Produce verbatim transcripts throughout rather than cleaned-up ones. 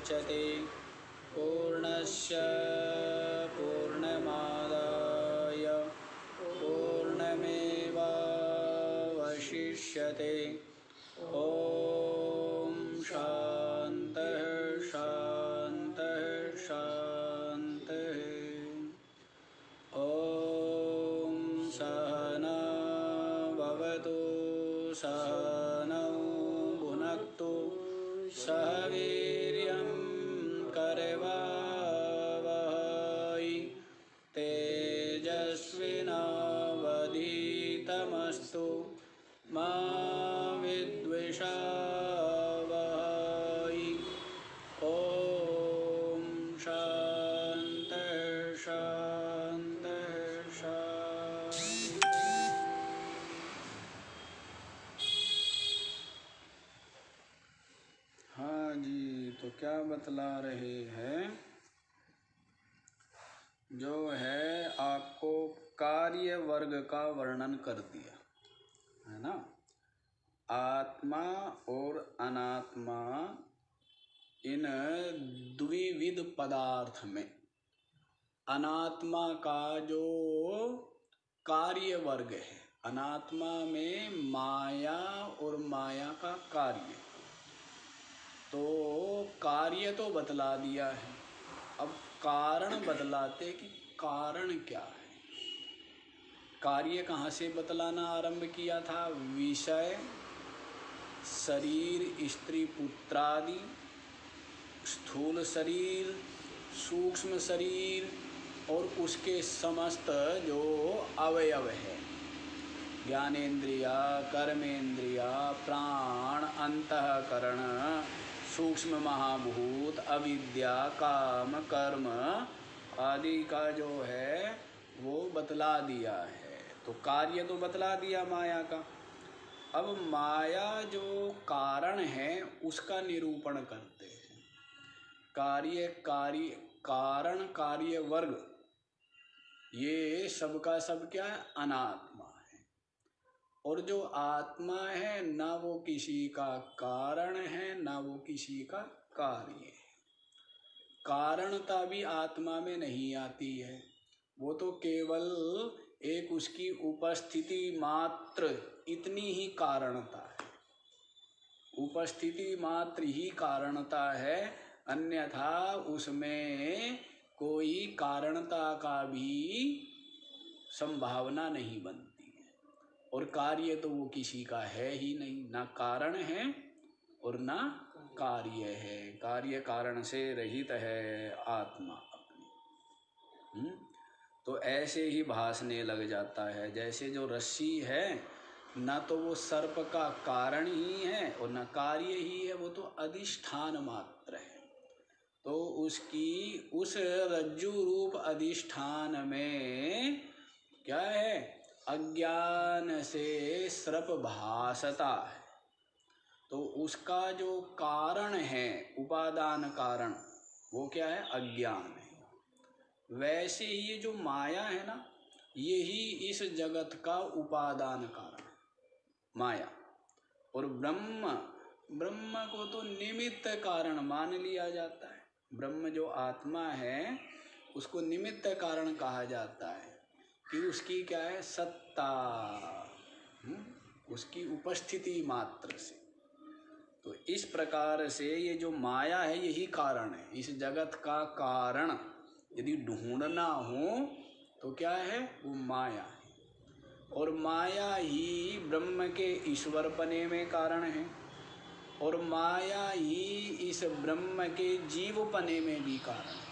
मुच्यते पूर्णस्य पूर्णमादाय पूर्णमेवावशिष्यते। ॐ शान्तः शान्तः शान्तः। ॐ सहना भवतु सहनौ भुनक्तु सह वीर्यं करवावहै तेजस्विनावधीतमस्तु मा विद्विषावहै। ॐ शान्तः शान्तः शान्तः। हाँ जी, तो क्या बतला रहे हैं, जो है आपको कार्य वर्ग का वर्णन कर दिया है ना। आत्मा और अनात्मा इन द्विविध पदार्थ में अनात्मा का जो कार्य वर्ग है, अनात्मा में माया और माया का कार्य, तो कार्य तो बतला दिया है, अब कारण बतलाते कि कारण क्या है। कार्य कहाँ से बतलाना आरंभ किया था? विषय, शरीर, स्त्री पुत्रादि, स्थूल शरीर, सूक्ष्म शरीर और उसके समस्त जो अवयव है, ज्ञानेन्द्रिया, कर्मेंद्रिया, प्राण, अंतःकरण, सूक्ष्म महाभूत, अविद्या, काम, कर्म आदि का जो है वो बतला दिया है। तो कार्य तो बतला दिया माया का। अब माया जो कारण है उसका निरूपण करते हैं। कार्य कार्य कारण कार्य वर्ग ये सबका सब क्या है? अनात्मा है। और जो आत्मा है ना वो किसी का कारण है ना वो किसी का कार्य है। कारणता भी आत्मा में नहीं आती है, वो तो केवल एक उसकी उपस्थिति मात्र इतनी ही कारणता है, उपस्थिति मात्र ही कारणता है, अन्यथा उसमें कोई कारणता का भी संभावना नहीं बनती है। और कार्य तो वो किसी का है ही नहीं, ना कारण है और ना कार्य है, कार्य कारण से रहित है आत्मा अपनी। हुँ? तो ऐसे ही भासने लग जाता है, जैसे जो रस्सी है ना तो वो सर्प का कारण ही है और न कार्य ही है, वो तो अधिष्ठान मात्र है। तो उसकी उस रज्जु रूप अधिष्ठान में क्या है? अज्ञान से सर्प भासता है। तो उसका जो कारण है, उपादान कारण, वो क्या है? अज्ञान है। वैसे ये जो माया है ना, यही इस जगत का उपादान कारण है, माया। और ब्रह्म, ब्रह्म को तो निमित्त कारण मान लिया जाता है। ब्रह्म जो आत्मा है उसको निमित्त कारण कहा जाता है कि उसकी क्या है? सत्ता, हुँ? उसकी उपस्थिति मात्र से। तो इस प्रकार से ये जो माया है यही कारण है, इस जगत का कारण यदि ढूंढना हो तो क्या है? वो माया है। और माया ही ब्रह्म के ईश्वर पने में कारण है, और माया ही इस ब्रह्म के जीव पने में भी कारण है।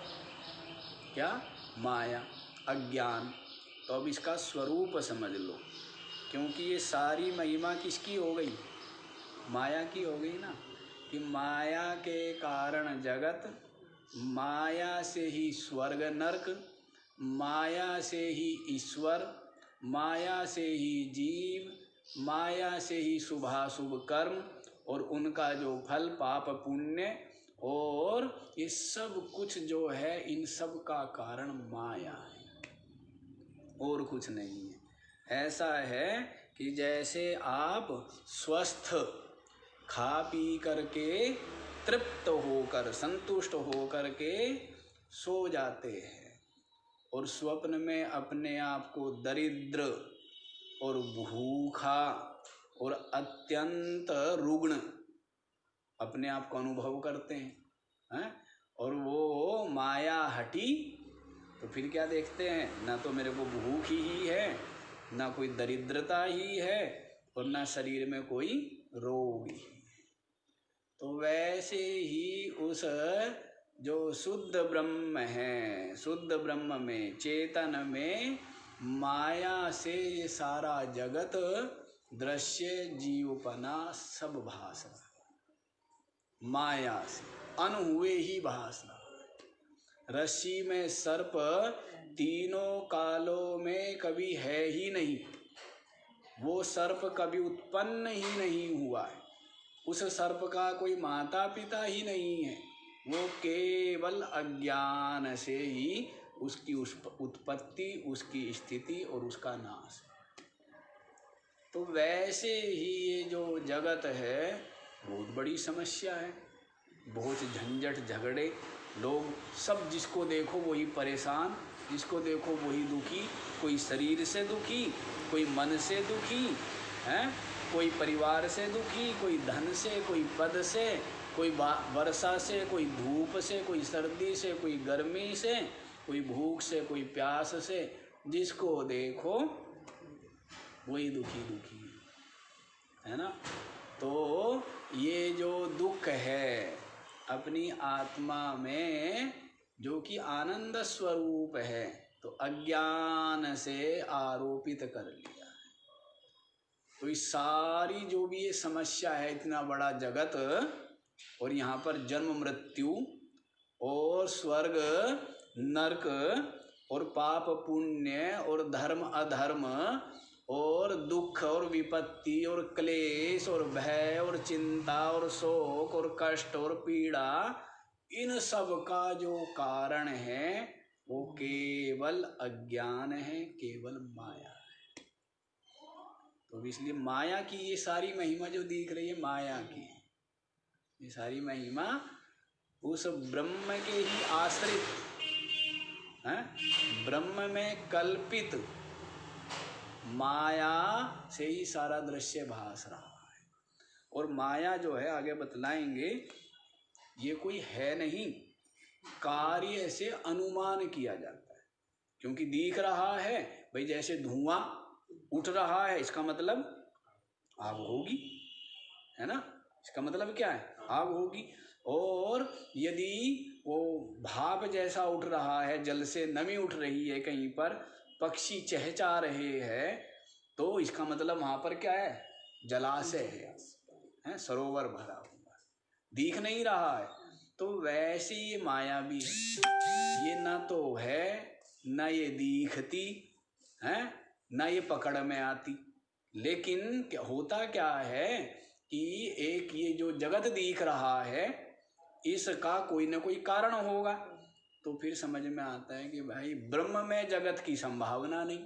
क्या? माया, अज्ञान। तो अब इसका स्वरूप समझ लो, क्योंकि ये सारी महिमा किसकी हो गई? माया की हो गई ना, कि माया के कारण जगत, माया से ही स्वर्ग नरक, माया से ही ईश्वर, माया से ही जीव, माया से ही शुभाशुभ कर्म और उनका जो फल पाप पुण्य, और ये सब कुछ जो है इन सब का कारण माया है और कुछ नहीं है। ऐसा है कि जैसे आप स्वस्थ खा पी करके तृप्त होकर, संतुष्ट होकर के सो जाते हैं और स्वप्न में अपने आप को दरिद्र और भूखा और अत्यंत रुग्ण अपने आप को अनुभव करते हैं, हैं? और वो माया हटी तो फिर क्या देखते हैं, ना तो मेरे को भूख ही है, ना कोई दरिद्रता ही है, और ना शरीर में कोई रोग ही। तो वैसे ही उस जो शुद्ध ब्रह्म है, शुद्ध ब्रह्म में, चेतन में माया से ये सारा जगत, दृश्य, जीवपना सब भास रहा, माया से अन हुए ही भास रहा। रस्सी में सर्प तीनों कालों में कभी है ही नहीं, वो सर्प कभी उत्पन्न ही नहीं हुआ है, उस सर्प का कोई माता पिता ही नहीं है, वो केवल अज्ञान से ही उसकी उत्पत्ति, उसकी स्थिति और उसका नाश है। तो वैसे ही ये जो जगत है बहुत बड़ी समस्या है, बहुत झंझट झगड़े, लोग सब जिसको देखो वही परेशान, जिसको देखो वही दुखी, कोई शरीर से दुखी, कोई मन से दुखी है, कोई परिवार से दुखी, कोई धन से, कोई पद से, कोई वर्षा से, कोई धूप से, कोई सर्दी से, कोई गर्मी से, कोई भूख से, कोई प्यास से, जिसको देखो वही दुखी दुखी है ना। तो ये जो दुख है अपनी आत्मा में, जो कि आनंद स्वरूप है, तो अज्ञान से आरोपित कर लिया है। तो इस सारी जो भी ये समस्या है, इतना बड़ा जगत, और यहाँ पर जन्म मृत्यु और स्वर्ग नरक और पाप पुण्य और धर्म अधर्म और दुख और विपत्ति और क्लेश और भय और चिंता और शोक और कष्ट और पीड़ा, इन सब का जो कारण है वो केवल अज्ञान है, केवल माया है। तो इसलिए माया की ये सारी महिमा जो दिख रही है, माया की ये सारी महिमा उस ब्रह्म के ही आश्रित है, ब्रह्म में कल्पित माया से ही सारा दृश्य भास रहा है। और माया जो है, आगे बतलाएंगे, ये कोई है नहीं, कार्य से अनुमान किया जाता है। क्योंकि दिख रहा है भाई, जैसे धुआं उठ रहा है, इसका मतलब आग होगी, है ना। इसका मतलब क्या है, आग होगी। और यदि वो भाप जैसा उठ रहा है, जल से नमी उठ रही है, कहीं पर पक्षी चहचहा रहे हैं, तो इसका मतलब वहां पर क्या है, जलाशय है, है सरोवर भरा हुआ, दिख नहीं रहा है। तो वैसे ये माया भी है, ये ना तो है, ना ये दिखती है, ना ये पकड़ में आती। लेकिन क्या होता क्या है कि एक ये जो जगत दिख रहा है, इसका कोई ना कोई कारण होगा। तो फिर समझ में आता है कि भाई ब्रह्म में जगत की संभावना नहीं,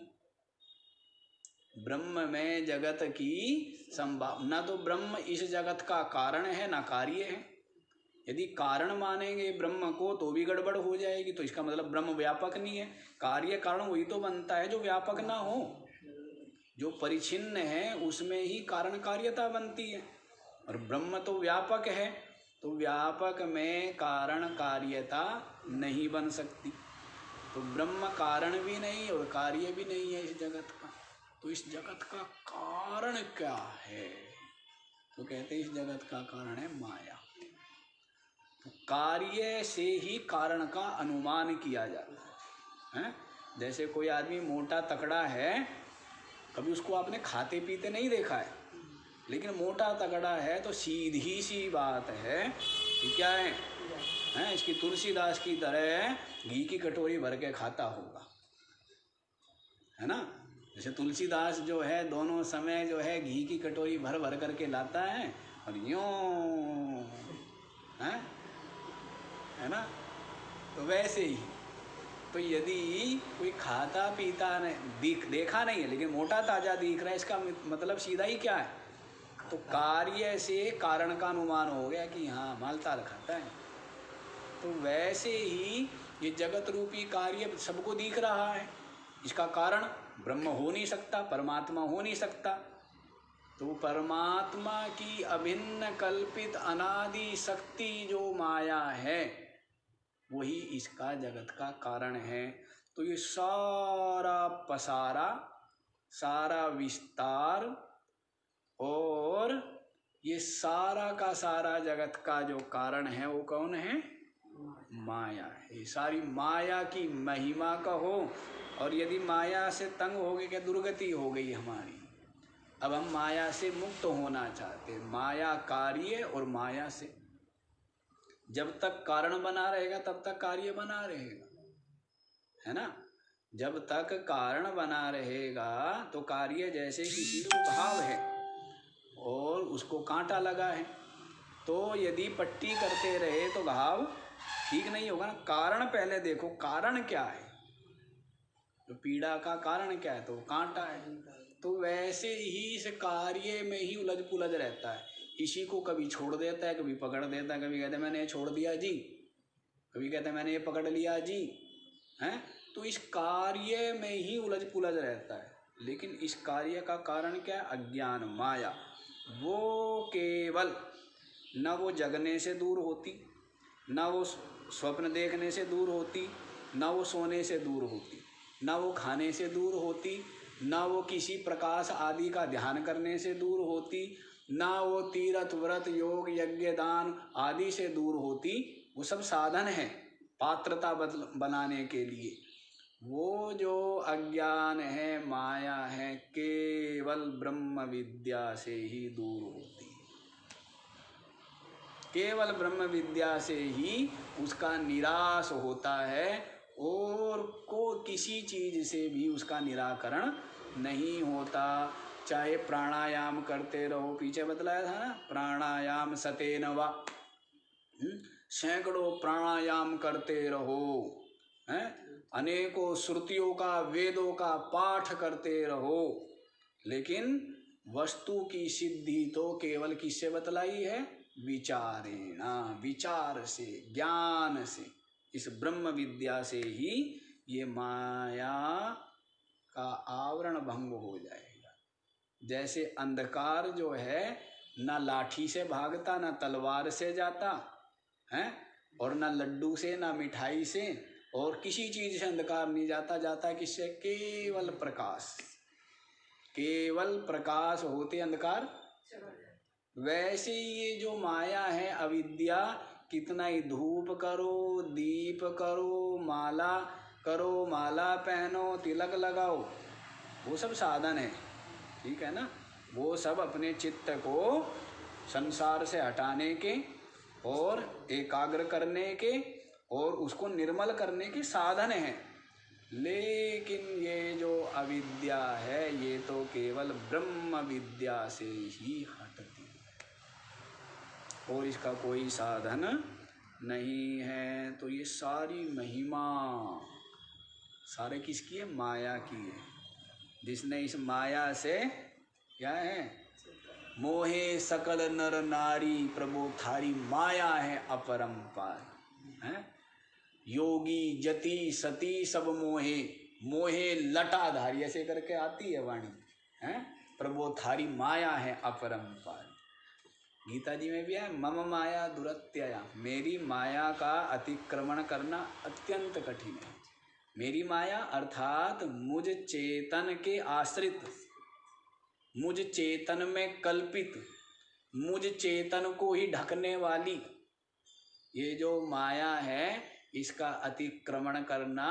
ब्रह्म में जगत की संभावना, तो ब्रह्म इस जगत का कारण है ना कार्य है। यदि कारण मानेंगे ब्रह्म को तो भी गड़बड़ हो जाएगी। तो इसका मतलब ब्रह्म व्यापक नहीं है, कार्य कारण वही तो बनता है जो व्यापक ना हो, जो परिच्छिन्न है उसमें ही कारण कार्यता बनती है। और ब्रह्म तो व्यापक है, तो व्यापक में कारण कार्यता नहीं बन सकती। तो ब्रह्म कारण भी नहीं और कार्य भी नहीं है इस जगत का। तो इस जगत का कारण क्या है, तो कहते हैं इस जगत का कारण है माया। तो कार्य से ही कारण का अनुमान किया जाता है, है? जैसे कोई आदमी मोटा तकड़ा है, कभी उसको आपने खाते पीते नहीं देखा है, लेकिन मोटा तगड़ा है, तो सीधी सी बात है कि क्या है, हैं इसकी तुलसीदास की तरह घी की कटोरी भर के खाता होगा, है ना। जैसे तुलसीदास जो है दोनों समय जो है घी की कटोरी भर भर करके लाता है और यूं है है ना। तो वैसे ही तो यदि कोई खाता पीता नहीं दिख देखा नहीं है, लेकिन मोटा ताजा दिख रहा है, इसका मतलब सीधा ही क्या है, तो कार्य से कारण का अनुमान हो गया कि हाँ मालताल खाता है। तो वैसे ही ये जगत रूपी कार्य सबको दिख रहा है, इसका कारण ब्रह्म हो नहीं सकता, परमात्मा हो नहीं सकता। तो परमात्मा की अभिन्न कल्पित अनादि शक्ति जो माया है वही इसका जगत का कारण है। तो ये सारा पसारा, सारा विस्तार और ये सारा का सारा जगत का जो कारण है वो कौन है? माया है। ये सारी माया की महिमा कहो। और यदि माया से तंग हो गए, क्या दुर्गति हो गई हमारी। अब हम माया से मुक्त होना चाहते हैं, माया कार्य और माया से। जब तक कारण बना रहेगा तब तक कार्य बना रहेगा, है ना। जब तक कारण बना रहेगा तो कार्य जैसे किसी को घाव है और उसको कांटा लगा है, तो यदि पट्टी करते रहे तो घाव ठीक नहीं होगा ना। कारण पहले देखो, कारण क्या है, तो पीड़ा का कारण क्या है, तो कांटा है। तो वैसे ही इस कार्य में ही उलझ पुलझ रहता है। इसी को कभी छोड़ देता है, कभी पकड़ देता है, कभी कहता है मैंने ये छोड़ दिया जी, कभी कहता है मैंने ये पकड़ लिया जी, हैं। तो इस कार्य में ही उलझ पुलझ रहता है। लेकिन इस कार्य का कारण क्या है? अज्ञान, माया। वो केवल न वो जगने से दूर होती, न वो स्वप्न देखने से दूर होती, न वो सोने से दूर होती, न वो खाने से दूर होती, न वो किसी प्रकाश आदि का ध्यान करने से दूर होती, न वो तीर्थ व्रत योग यज्ञ दान आदि से दूर होती। वो सब साधन है पात्रता बनाने के लिए। वो जो अज्ञान है, माया है, केवल ब्रह्म विद्या से ही दूर होती है। केवल ब्रह्म विद्या से ही उसका निराश होता है और को किसी चीज से भी उसका निराकरण नहीं होता। चाहे प्राणायाम करते रहो, पीछे बतलाया था ना, प्राणायाम सतेन वा, सैकड़ों प्राणायाम करते रहो, हैं, अनेकों श्रुतियों का वेदों का पाठ करते रहो, लेकिन वस्तु की सिद्धि तो केवल किससे बतलाई है? विचारेणा, विचार से, ज्ञान से, इस ब्रह्म विद्या से ही ये माया का आवरण भंग हो जाएगा। जैसे अंधकार जो है ना लाठी से भागता, ना तलवार से जाता है, और ना लड्डू से, ना मिठाई से, और किसी चीज से अंधकार नहीं जाता। जाता किससे? केवल प्रकाश। केवल प्रकाश होते अंधकार। वैसे ये जो माया है अविद्या, कितना ही धूप करो, दीप करो, माला करो, माला पहनो, तिलक लगाओ, वो सब साधन है, ठीक है ना। वो सब अपने चित्त को संसार से हटाने के और एकाग्र करने के और उसको निर्मल करने के साधन हैं। लेकिन ये जो अविद्या है ये तो केवल ब्रह्म विद्या से ही हटती है और इसका कोई साधन नहीं है। तो ये सारी महिमा सारे किसकी है? माया की है। जिसने इस माया से क्या है? मोहे सकल नर नारी प्रभु थारी माया है अपरंपार, है। योगी जति सती सब मोहे, मोहे लटाधारी, ऐसे करके आती है वाणी, है। प्रभु थारी माया है अपरंपार। गीता जी में भी है, मम माया दुरत्यया, मेरी माया का अतिक्रमण करना अत्यंत कठिन है। मेरी माया अर्थात मुझ चेतन के आश्रित, मुझ चेतन में कल्पित, मुझ चेतन को ही ढकने वाली ये जो माया है, इसका अतिक्रमण करना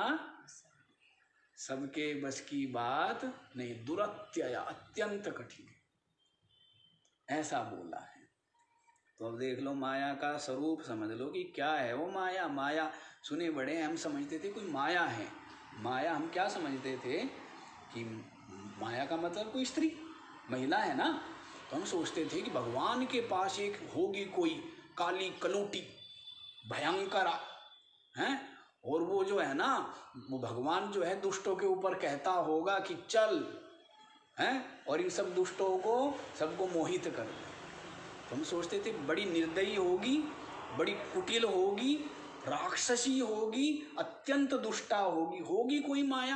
सबके बस की बात नहीं। दुरत्यया, अत्यंत कठिन, ऐसा बोला है। तो अब देख लो माया का स्वरूप समझ लो कि क्या है वो माया। माया सुने बड़े हम समझते थे कोई माया है। माया हम क्या समझते थे कि माया का मतलब कोई स्त्री महिला है ना। तो हम सोचते थे कि भगवान के पास एक होगी कोई काली कलोटी भयंकर हैं, और वो जो है ना, वो भगवान जो है दुष्टों के ऊपर कहता होगा कि चल हैं, और इन सब दुष्टों को सबको मोहित कर दे। तो हम सोचते थे बड़ी निर्दयी होगी, बड़ी कुटिल होगी, राक्षसी होगी, अत्यंत दुष्टा होगी, होगी कोई माया,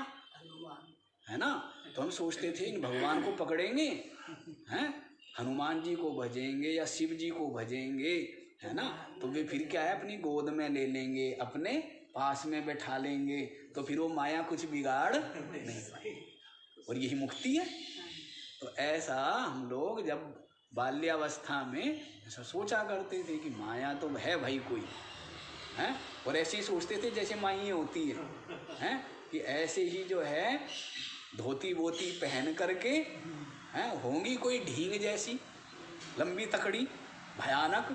है ना। तो हम सोचते थे इन भगवान को पकड़ेंगे, हैं, हनुमान जी को भजेंगे या शिव जी को भजेंगे, है ना, तो वे फिर क्या है अपनी गोद में ले लेंगे, अपने पास में बैठा लेंगे, तो फिर वो माया कुछ बिगाड़ नहीं पाएगी, और यही मुक्ति है। तो ऐसा हम लोग जब बाल्यावस्था में ऐसा सोचा करते थे कि माया तो है भाई कोई, हैं, और ऐसे ही सोचते थे जैसे माई होती है, हैं, कि ऐसे ही जो है धोती वोती पहन करके, हैं, होंगी कोई ढींग जैसी लंबी तकड़ी भयानक,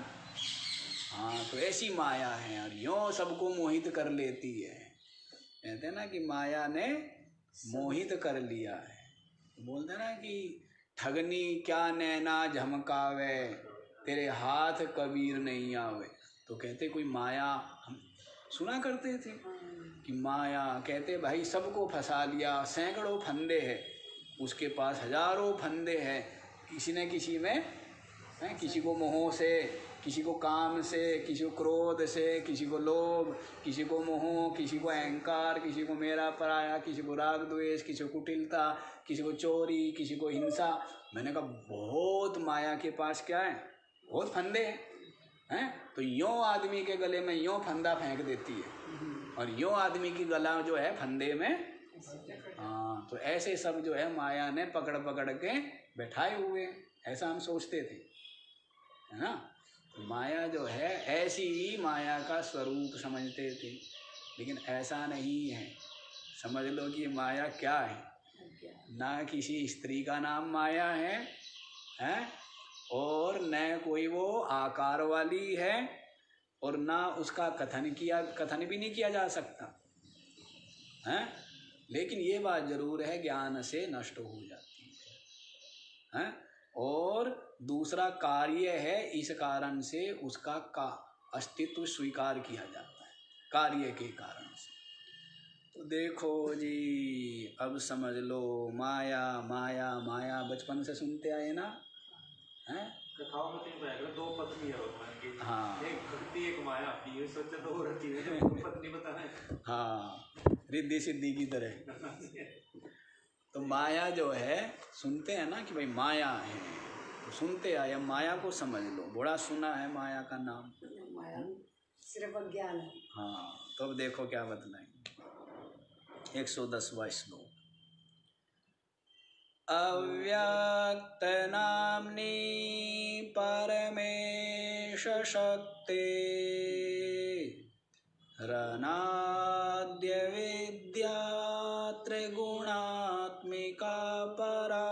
हाँ, तो ऐसी माया है और यूँ सबको मोहित कर लेती है। कहते हैं ना कि माया ने मोहित कर लिया है। बोलते ना कि ठगनी क्या नैना झमकावे, तेरे हाथ कबीर नहीं आवे। तो कहते कोई माया, हम सुना करते थे कि माया, कहते भाई सबको फंसा लिया, सैकड़ों फंदे हैं उसके पास, हजारों फंदे हैं, किसी न किसी में है, किसी को मोह से, किसी को काम से, किसी को क्रोध से, किसी को लोभ, किसी को मोह, किसी को अहंकार, किसी को मेरा पराया, किसी को राग द्वेष, किसी को कुटिलता, किसी को चोरी, किसी को हिंसा। मैंने कहा बहुत माया के पास क्या है, बहुत फंदे हैं, हैं? तो यों आदमी के गले में यों फंदा फेंक देती है और यों आदमी की गला जो है फंदे में, हाँ, तो ऐसे सब जो है माया ने पकड़ पकड़ के बैठाए हुए, ऐसा हम सोचते थे, है ना। माया जो है ऐसी ही माया का स्वरूप समझते थे, लेकिन ऐसा नहीं है। समझ लो कि माया क्या है, ना किसी स्त्री का नाम माया है, हैं, और न कोई वो आकार वाली है, और ना उसका कथन किया कथन भी नहीं किया जा सकता, हैं, लेकिन ये बात जरूर है ज्ञान से नष्ट हो जाती है, हैं, और दूसरा कार्य है, इस कारण से उसका का अस्तित्व स्वीकार किया जाता है, कार्य के कारण से। तो देखो जी, अब समझ लो माया माया माया बचपन से सुनते आए ना, हैं, कथाओं में तीन बताया दो पत्नी है भगवान की, हाँ, एक भक्ति एक माया, ये सोचे दो रहती है, दो पत्नी बताना, हाँ, रिद्धि सिद्धि की तरह। तो माया जो है सुनते हैं ना कि भाई माया है, तो सुनते आए, माया को समझ लो, बड़ा सुना है माया का नाम, माया सिर्फ अज्ञान है। हाँ, तो अब देखो क्या बतलाएंगे। एक सौ दसवां श्लोक। अव्यक्त नाम्नी परमेश शक्ति रनाद्य विद्या त्रिगुणात्मिका परा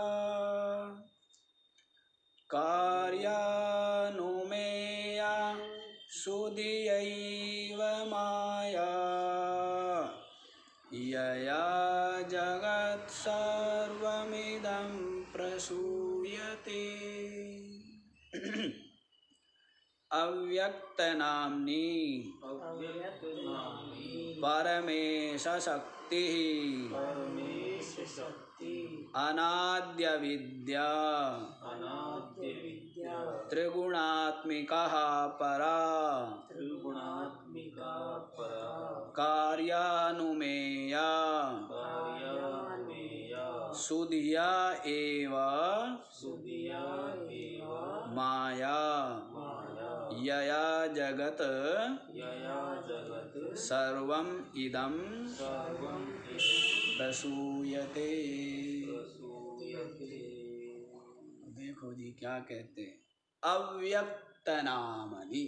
कार्यानुमेया सुधियैव माया यया जगत् सर्वमिदं प्रसूयते। अव्यक्त नाम्नी परमेश शक्ति अनाद्य विद्या त्रिगुणात्मिका परा कार्यानुमेया सुधिया एव माया यया जगत सर्वम इदं प्रसूयते। देखो जी क्या कहते हैं, अव्यक्त नामनि,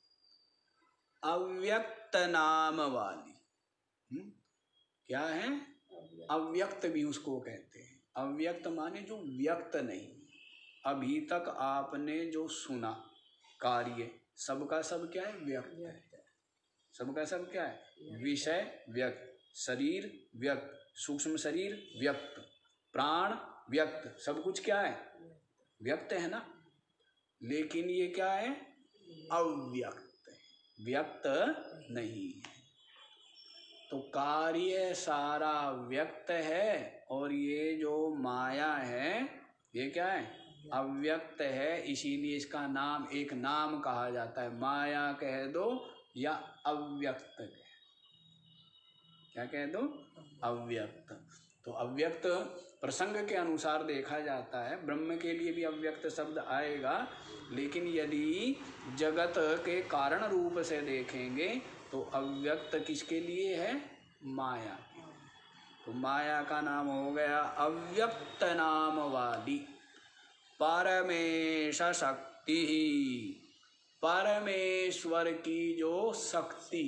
अव्यक्त नाम वाली, हुँ? क्या है, अव्यक्त भी उसको कहते हैं। अव्यक्त माने जो व्यक्त नहीं, अभी तक आपने जो सुना कार्य सबका सब क्या है, व्यक्त है, सबका सब क्या है, विषय व्यक्त, शरीर व्यक्त, सूक्ष्म शरीर व्यक्त, प्राण व्यक्त, सब कुछ क्या है, व्यक्त है ना। लेकिन ये क्या है, अव्यक्त है, व्यक्त नहीं है। तो कार्य सारा व्यक्त है और ये जो माया है ये क्या है, अव्यक्त है, इसीलिए इसका नाम एक नाम कहा जाता है। माया कह दो या अव्यक्त कह, क्या कह दो, अव्यक्त। तो अव्यक्त प्रसंग के अनुसार देखा जाता है, ब्रह्म के लिए भी अव्यक्त शब्द आएगा, लेकिन यदि जगत के कारण रूप से देखेंगे तो अव्यक्त किसके लिए है, माया। तो माया का नाम हो गया अव्यक्त नाम वाली परमेश शक्ति, परमेश्वर की जो शक्ति,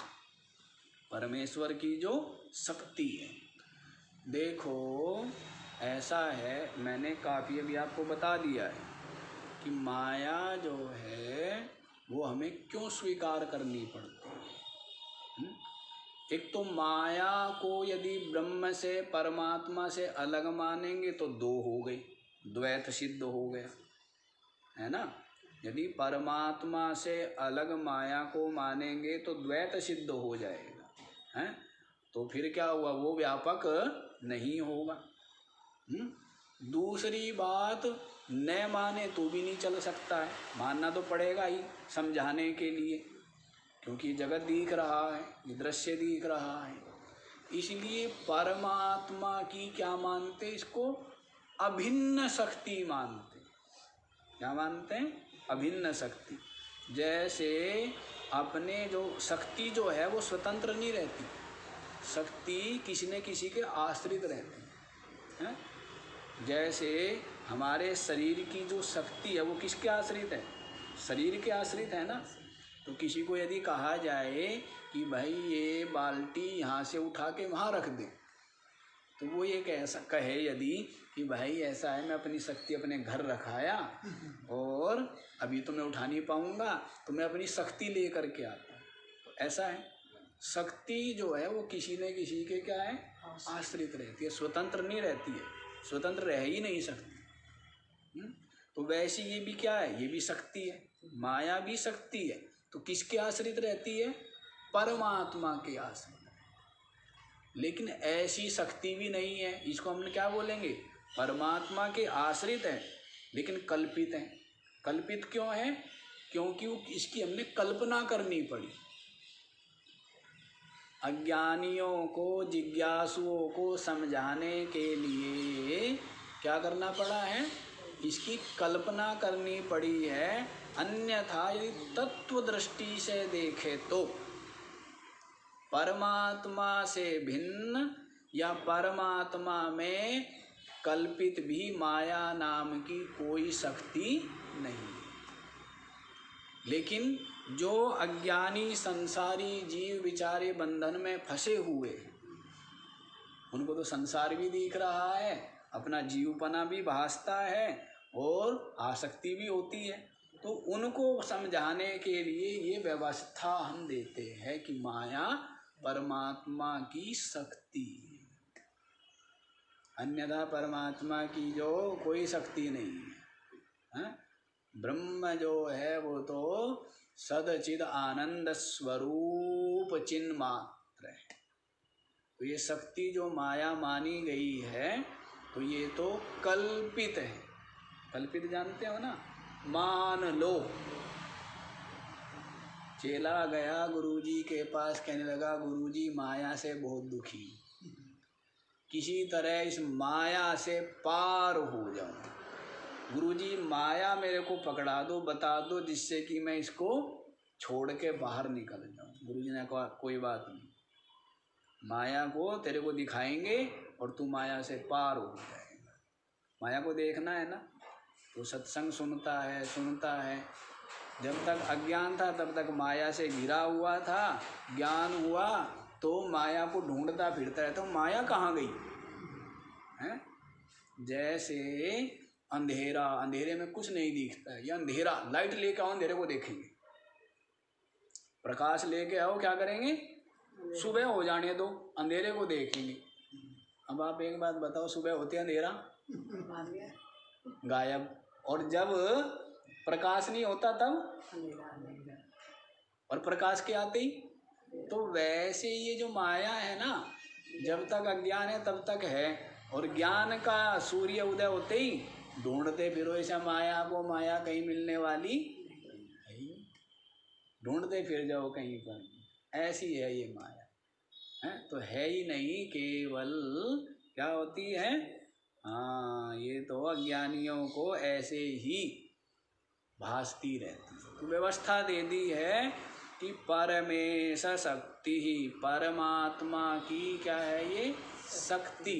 परमेश्वर की जो शक्ति है। देखो ऐसा है, मैंने काफी अभी आपको बता दिया है कि माया जो है वो हमें क्यों स्वीकार करनी पड़ती है। एक तो माया को यदि ब्रह्म से परमात्मा से अलग मानेंगे तो दो हो गई, द्वैत सिद्ध हो गया, है ना। यदि परमात्मा से अलग माया को मानेंगे तो द्वैत सिद्ध हो जाएगा, हैं। तो फिर क्या हुआ, वो व्यापक नहीं होगा। हुँ? दूसरी बात, न माने तो भी नहीं चल सकता है, मानना तो पड़ेगा ही समझाने के लिए, क्योंकि जगत दिख रहा है, ये दृश्य दिख रहा है। इसलिए परमात्मा की क्या मानते, इसको अभिन्न शक्ति मानते। क्या मानते हैं, अभिन्न शक्ति। जैसे अपने जो शक्ति जो है वो स्वतंत्र नहीं रहती, शक्ति किसी न किसी के आश्रित रहती है। जैसे हमारे शरीर की जो शक्ति है वो किसके आश्रित है, शरीर के आश्रित है ना। तो किसी को यदि कहा जाए कि भाई ये बाल्टी यहाँ से उठा के वहाँ रख दे, तो वो ये कैसा कहे यदि कि भाई ऐसा है, मैं अपनी शक्ति अपने घर रखाया और अभी तो मैं उठा नहीं पाऊँगा, तो मैं अपनी शक्ति ले करके आता हूँ। तो ऐसा है, शक्ति जो है वो किसी न किसी के क्या है, आश्रित रहती है, स्वतंत्र नहीं रहती है, स्वतंत्र रह ही नहीं सकती। तो वैसे ये भी क्या है, ये भी शक्ति है, माया भी शक्ति है। तो किसके आश्रित रहती है, परमात्मा के आश्रित। लेकिन ऐसी शक्ति भी नहीं है, इसको हम क्या बोलेंगे, परमात्मा के आश्रित है लेकिन कल्पित है। कल्पित क्यों है, क्योंकि इसकी हमने कल्पना करनी पड़ी। अज्ञानियों को, जिज्ञासुओं को समझाने के लिए क्या करना पड़ा है, इसकी कल्पना करनी पड़ी है। अन्यथा यदि तत्व दृष्टि से देखे तो परमात्मा से भिन्न या परमात्मा में कल्पित भी माया नाम की कोई शक्ति नहीं। लेकिन जो अज्ञानी संसारी जीव विचारे बंधन में फंसे हुए, उनको तो संसार भी दिख रहा है, अपना जीवपना भी भासता है और आसक्ति भी होती है। तो उनको समझाने के लिए ये व्यवस्था हम देते हैं कि माया परमात्मा की शक्ति, अन्यथा परमात्मा की जो कोई शक्ति नहीं है, है? ब्रह्म जो है वो तो सदचिद आनंद स्वरूप चिन्ह मात्र है। तो ये शक्ति जो माया मानी गई है तो ये तो कल्पित है। कल्पित जानते हो ना, मान लो चेला गया गुरुजी के पास, कहने लगा गुरुजी माया से बहुत दुखी, किसी तरह इस माया से पार हो जाऊं। गुरुजी माया मेरे को पकड़ा दो, बता दो जिससे कि मैं इसको छोड़ के बाहर निकल जाऊं। गुरुजी ने कहा कोई बात नहीं, माया को तेरे को दिखाएंगे और तू माया से पार हो जाएगा। माया को देखना है ना, तो सत्संग सुनता है सुनता है। जब तक अज्ञान था तब तक माया से घिरा हुआ था, ज्ञान हुआ तो माया को ढूंढता फिरता है। तो माया कहाँ गई है? जैसे अंधेरा, अंधेरे में कुछ नहीं दिखता है, ये अंधेरा, लाइट लेके आओ अंधेरे को देखेंगे, प्रकाश लेके आओ क्या करेंगे, सुबह हो जाने दो अंधेरे को देखेंगे। अब आप एक बात बताओ, सुबह होते अंधेरा गायब, और जब प्रकाश नहीं होता तब, और प्रकाश के आते ही तो वैसे ये जो माया है ना, जब तक अज्ञान है तब तक है, और ज्ञान का सूर्य उदय होते ही ढूंढते फिरो ऐसा माया को, माया कहीं मिलने वाली है ही, ढूंढते फिर जाओ कहीं पर, ऐसी है ये माया है। तो है ही नहीं, केवल क्या होती है, हाँ ये तो अज्ञानियों को ऐसे ही भासती रहती है। तो व्यवस्था दे दी है कि परमेश शक्ति ही, परमात्मा की क्या है ये शक्ति,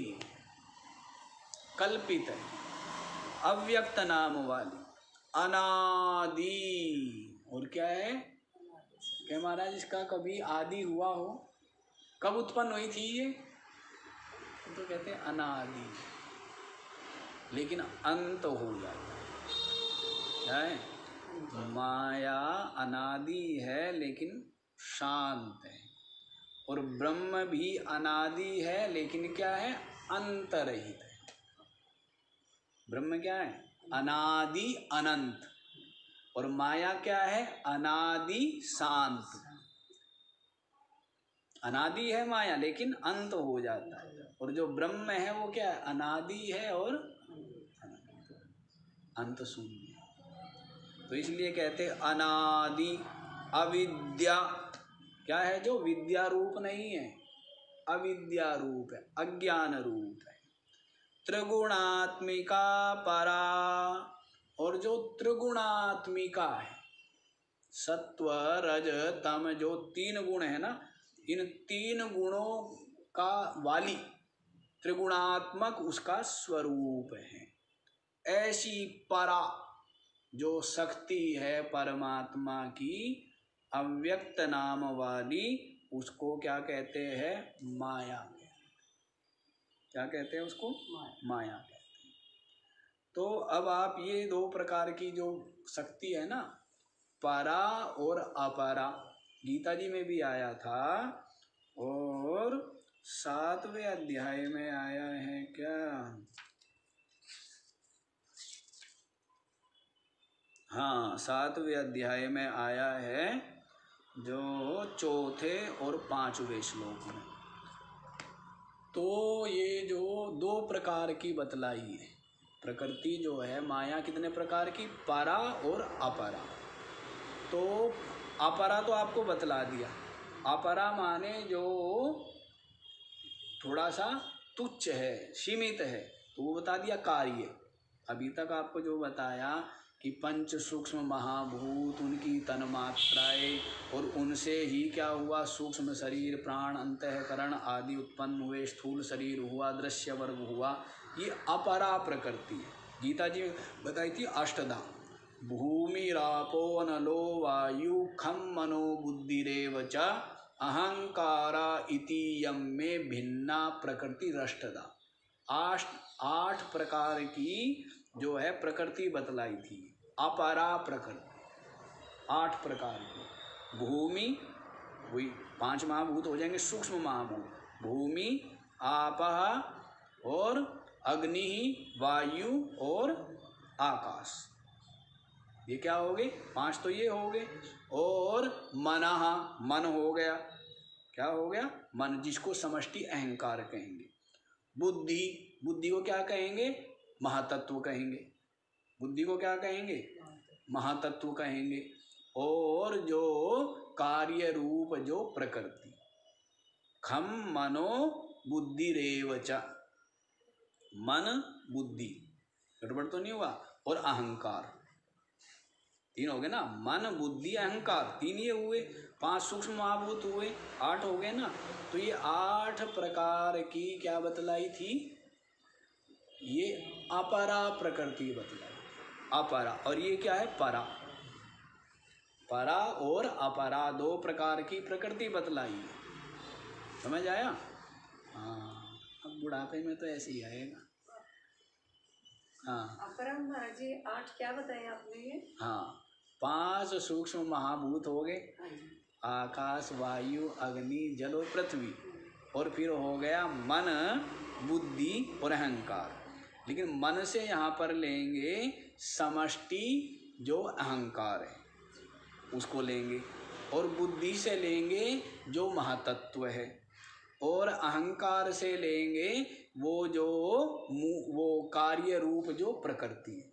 कल्पित है, अव्यक्त नाम वाली, अनादि, और क्या है क्या महाराज, इसका कभी आदि हुआ हो, कब उत्पन्न हुई थी ये, तो कहते हैं अनादि, लेकिन अंत हो जाता है। क्या है, माया अनादि है लेकिन शांत है, और ब्रह्म भी अनादि है लेकिन क्या है, अंतरहित है। ब्रह्म क्या है, अनादि अनंत, और माया क्या है, अनादि शांत। अनादि है माया लेकिन अंत हो जाता है, और जो ब्रह्म है वो क्या है, अनादि है और अंत शून्य। तो इसलिए कहते अनादि, अविद्या क्या है, जो विद्या रूप नहीं है, अविद्या रूप है, अज्ञान रूप है। त्रिगुणात्मिका परा, और जो त्रिगुणात्मिका है, सत्व रज तम, जो तीन गुण है ना, इन तीन गुणों का वाली, त्रिगुणात्मक उसका स्वरूप है। ऐसी परा जो शक्ति है परमात्मा की, अव्यक्त नाम वाली, उसको क्या कहते हैं, माया। क्या कहते हैं उसको, माया कहते हैं। तो अब आप ये दो प्रकार की जो शक्ति है ना, परा और अपरा, गीता जी में भी आया था, और सातवें अध्याय में आया है क्या, हाँ सातवें अध्याय में आया है, जो चौथे और पांचवें श्लोक में। तो ये जो दो प्रकार की बतलाई है प्रकृति जो है, माया कितने प्रकार की, परा और अपरा। तो अपरा तो आपको बतला दिया, अपरा माने जो थोड़ा सा तुच्छ है, सीमित है, तो वो बता दिया कार्य। अभी तक आपको जो बताया कि पंच सूक्ष्म महाभूत, उनकी तन्मात्राएं, और उनसे ही क्या हुआ, सूक्ष्म शरीर, प्राण, अंतःकरण आदि उत्पन्न हुए, स्थूल शरीर हुआ, दृश्य वर्ग हुआ, ये अपरा प्रकृति है। गीता जी बताई थी अष्टधा, भूमि रापो नलो वायु खम मनो बुद्धिरेव च अहंकारा इति यम में भिन्ना प्रकृति रष्टधा। आठ आठ प्रकार की जो है प्रकृति बतलाई थी, अपरा प्रकृति, आठ प्रकार की। भूमि, वही पांच महाभूत हो जाएंगे, सूक्ष्म महाभूत, भूमि, आपः और अग्नि, वायु और आकाश, ये क्या हो गए, पांच तो ये हो गए। और मनः, मन हो गया, क्या हो गया, मन, जिसको समष्टि अहंकार कहेंगे। बुद्धि, बुद्धि को क्या कहेंगे, महातत्व कहेंगे। बुद्धि को क्या कहेंगे, महातत्व कहेंगे। और जो कार्य रूप जो प्रकृति, खम मनो बुद्धि रेवच, मन बुद्धि, गड़बड़ तो नहीं हुआ, और अहंकार, तीन हो गए ना, मन बुद्धि अहंकार, तीन ये हुए, पांच सूक्ष्म महाभूत हुए, आठ हो गए ना। तो ये आठ प्रकार की क्या बतलाई थी, ये अपरा प्रकृति बतलाई, अपरा। और ये क्या है, परा। परा और अपरा दो प्रकार की प्रकृति बतलाई है, समझ आया। हाँ, अब बुढ़ापे में तो ऐसे ही आएगा। हाँ अपरा महाराज जी, आठ क्या बताए आपने ये, हाँ, पांच सूक्ष्म महाभूत हो गए, आकाश, वायु, अग्नि, जल और पृथ्वी, और फिर हो गया मन, बुद्धि और अहंकार। लेकिन मन से यहाँ पर लेंगे समष्टि जो अहंकार है उसको लेंगे, और बुद्धि से लेंगे जो महातत्व है, और अहंकार से लेंगे वो जो वो कार्य रूप जो प्रकृति है।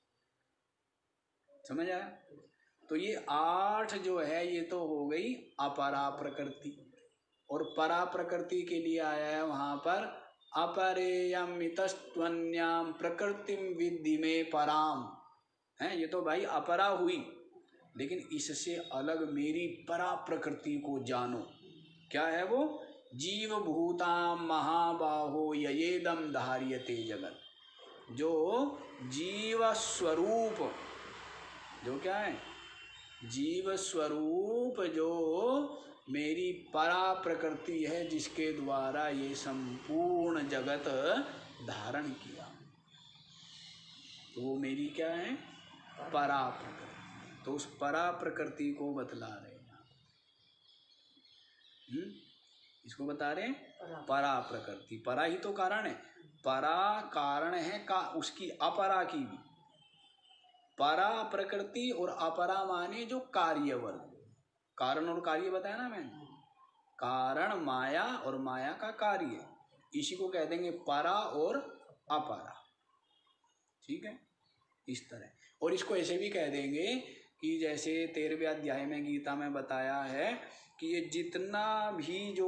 समझ आया? तो ये आठ जो है ये तो हो गई अपरा प्रकृति, और परा प्रकृति के लिए आया है वहां पर अपरेयम इतस्त्वन्याम प्रकृतिम विद्धि में पराम है। ये तो भाई अपरा हुई, लेकिन इससे अलग मेरी परा प्रकृति को जानो। क्या है वो? जीव भूताम महाबाहो ययेदम धार्यते जगत, जो जीव स्वरूप, जो क्या है? जीव स्वरूप जो मेरी परा प्रकृति है, जिसके द्वारा ये संपूर्ण जगत धारण किया, तो वो मेरी क्या है? परा प्रकृति। तो उस परा प्रकृति को बतला रहे हैं। हम्म इसको बता रहे हैं परा प्रकृति। परा ही तो कारण है, परा कारण है का उसकी अपरा की भी। परा प्रकृति और अपरा माने जो कार्य वर्ग, कारण और कार्य बताया ना मैंने। कारण माया और माया का कार्य, इसी को कह देंगे परा और अपरा। ठीक है, इस तरह। और इसको ऐसे भी कह देंगे कि जैसे तेरहवें अध्याय में गीता में बताया है कि ये जितना भी जो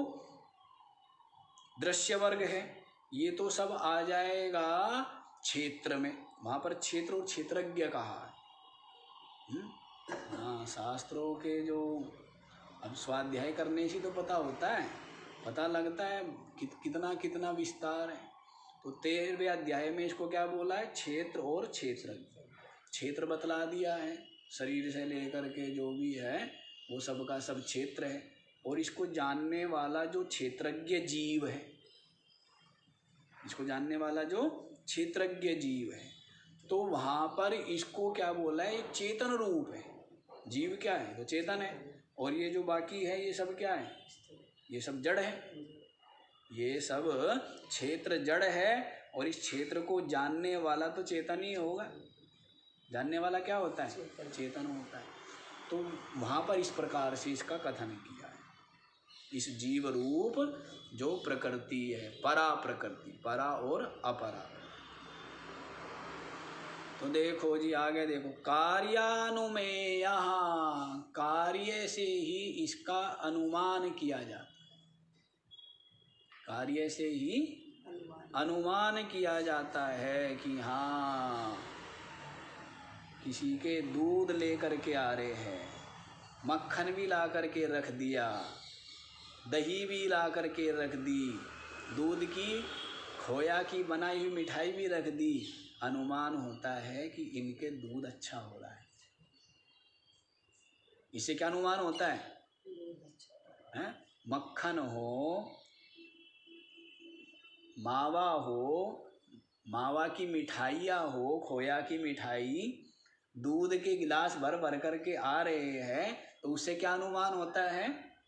दृश्य वर्ग है ये तो सब आ जाएगा क्षेत्र में। वहां पर क्षेत्र और क्षेत्रज्ञ कहा है। हाँ, शास्त्रों के जो अब स्वाध्याय करने से तो पता होता है, पता लगता है कि, कितना कितना विस्तार है। तो तेरहवें अध्याय में इसको क्या बोला है? क्षेत्र और क्षेत्रज्ञ। क्षेत्र बतला दिया है, शरीर से लेकर के जो भी है वो सब का सब क्षेत्र है। और इसको जानने वाला जो क्षेत्रज्ञ जीव है, इसको जानने वाला जो क्षेत्रज्ञ जीव है, तो वहाँ पर इसको क्या बोला है? चेतन रूप है। जीव क्या है? तो चेतन है। और ये जो बाकी है ये सब क्या है? ये सब जड़ है। ये सब क्षेत्र जड़ है, और इस क्षेत्र को जानने वाला तो चेतन ही होगा। जानने वाला क्या होता है? चेतन होता है। तो वहाँ पर इस प्रकार से इसका कथन किया है। इस जीव रूप जो प्रकृति है, परा प्रकृति, परा और अपरा। तो देखो जी आगे देखो, कार्यानुमेय, यहाँ कार्य से ही इसका अनुमान किया जाता है। कार्य से ही अनुमान किया जाता है कि हाँ किसी के दूध लेकर के आ रहे हैं, मक्खन भी ला करके रख दिया, दही भी ला करके रख दी, दूध की खोया की बनाई हुई मिठाई भी रख दी। अनुमान होता है कि इनके दूध अच्छा हो रहा है। इससे क्या अनुमान होता है? हैं? मक्खन हो, मावा हो, मावा की मिठाइयाँ हो, खोया की मिठाई, दूध के गिलास भर भर करके आ रहे हैं, तो उससे क्या अनुमान होता है?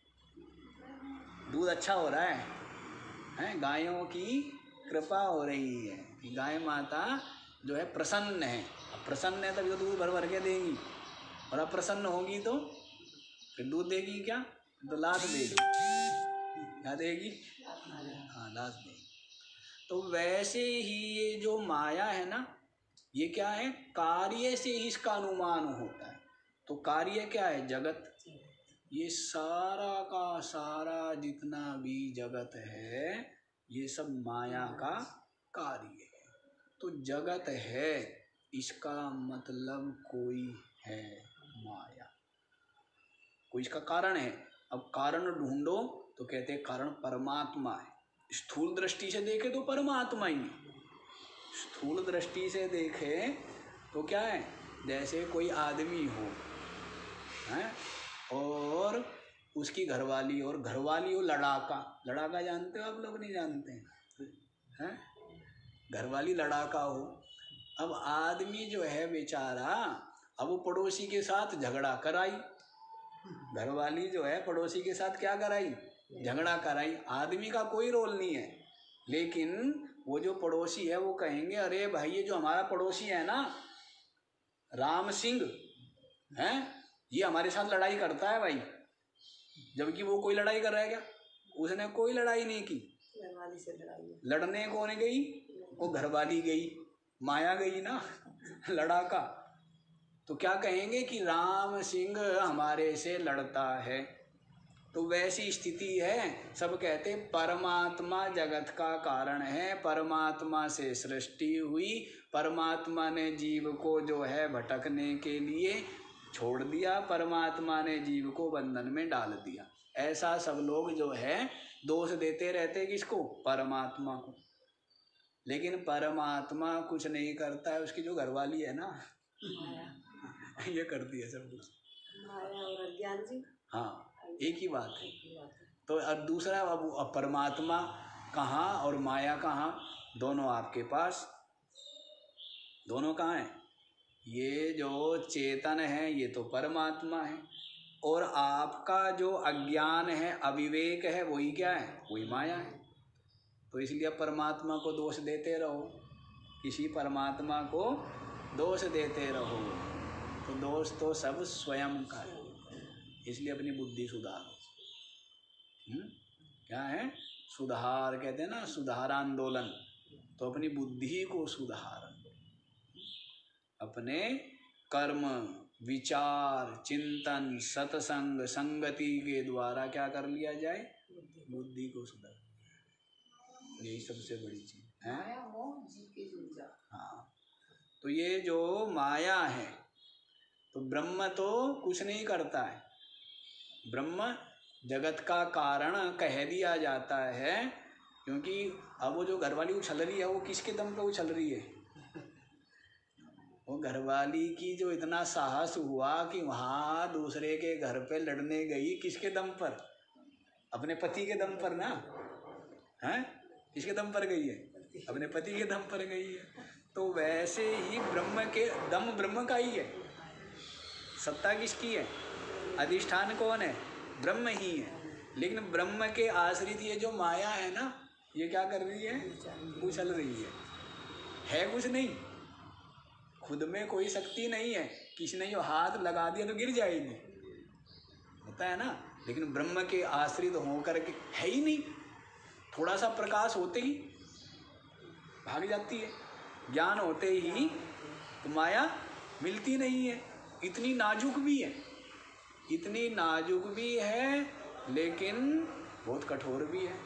दूध अच्छा हो रहा है, हैं? गायों की कृपा हो रही है कि गाय माता जो है प्रसन्न है। अब प्रसन्न है तभी तो दूध भर भर के देगी, और अब प्रसन्न होगी तो फिर दूध देगी क्या? तो लाश देगी। क्या देगी? हाँ, लाश देगी। तो वैसे ही ये जो माया है ना, ये क्या है? कार्य से ही इसका अनुमान होता है। तो कार्य क्या है? जगत। ये सारा का सारा जितना भी जगत है ये सब माया का कार्य है। तो जगत है, इसका मतलब कोई है माया, कोई इसका कारण है। अब कारण ढूंढो तो कहते हैं कारण परमात्मा है। स्थूल दृष्टि से देखे तो परमात्मा ही है। स्थूल दृष्टि से देखे तो क्या है? जैसे कोई आदमी हो हैं, और उसकी घरवाली, और घरवाली हो लड़ाका। लड़ाका जानते हो आप लोग? नहीं जानते हैं? घरवाली लड़ाका हो। अब आदमी जो है बेचारा, अब वो पड़ोसी के साथ झगड़ा कराई। घरवाली जो है पड़ोसी के साथ क्या कराई? झगड़ा कराई। आदमी का कोई रोल नहीं है, लेकिन वो जो पड़ोसी है वो कहेंगे अरे भाई ये जो हमारा पड़ोसी है ना राम सिंह हैं, ये हमारे साथ लड़ाई करता है भाई, जबकि वो कोई लड़ाई कर रहा है क्या? उसने कोई लड़ाई नहीं की। घरवाली से लड़ाई है। लड़ने कौन गई? वो घरवाली गई, माया गई ना लड़ाका। तो क्या कहेंगे कि राम सिंह हमारे से लड़ता है। तो वैसी स्थिति है। सब कहते परमात्मा जगत का कारण है, परमात्मा से सृष्टि हुई, परमात्मा ने जीव को जो है भटकने के लिए छोड़ दिया, परमात्मा ने जीव को बंधन में डाल दिया। ऐसा सब लोग जो है दोष देते रहते किसको? परमात्मा को। लेकिन परमात्मा कुछ नहीं करता है, उसकी जो घरवाली है ना ये करती है सब कुछ। माया और अज्ञान जी। हाँ, एक ही बात है। तो अब दूसरा, अब परमात्मा कहाँ और माया कहाँ? दोनों आपके पास। दोनों कहाँ हैं? ये जो चेतन है ये तो परमात्मा है, और आपका जो अज्ञान है, अविवेक है, वही क्या है? वही माया है। तो इसलिए परमात्मा को दोष देते रहो, किसी परमात्मा को दोष देते रहो तो दोष तो सब स्वयं का है। इसलिए अपनी बुद्धि सुधारो। हम्म क्या है? सुधार कहते हैं ना, सुधार आंदोलन। तो अपनी बुद्धि को सुधार, अपने कर्म, विचार, चिंतन, सत्संग, संगति के द्वारा क्या कर लिया जाए? बुद्धि को सुधार। यही सबसे बड़ी चीज है। हाँ, तो ये जो माया है, तो ब्रह्म तो कुछ नहीं करता है। ब्रह्म जगत का कारण कह दिया जाता है, क्योंकि अब वो जो घरवाली उछल रही है वो किसके दम पे उछल रही है? वो घरवाली की जो इतना साहस हुआ कि वहाँ दूसरे के घर पे लड़ने गई, किसके दम पर? अपने पति के दम पर ना। हैं? किसके दम पर गई है? अपने पति के दम पर गई है। तो वैसे ही ब्रह्म के दम ब्रह्म का ही है। सत्ता किसकी है? अधिष्ठान कौन है? ब्रह्म ही है। लेकिन ब्रह्म के आश्रित ये जो माया है ना, ये क्या कर रही है? उछल रही है। है कुछ नहीं, खुद में कोई शक्ति नहीं है, किसी ने जो हाथ लगा दिया तो गिर जाएगी, होता है ना। लेकिन ब्रह्म के आश्रित होकर के है ही नहीं। थोड़ा सा प्रकाश होते ही भाग जाती है, ज्ञान होते ही तो माया मिलती नहीं है। इतनी नाजुक भी है, इतनी नाजुक भी है, लेकिन बहुत कठोर भी है।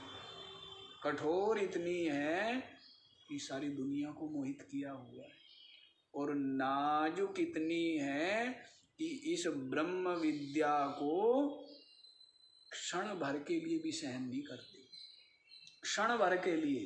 कठोर इतनी है कि सारी दुनिया को मोहित किया हुआ है, और नाजुक इतनी है कि इस ब्रह्म विद्या को क्षण भर के लिए भी सहन नहीं करती। क्षण भर के लिए,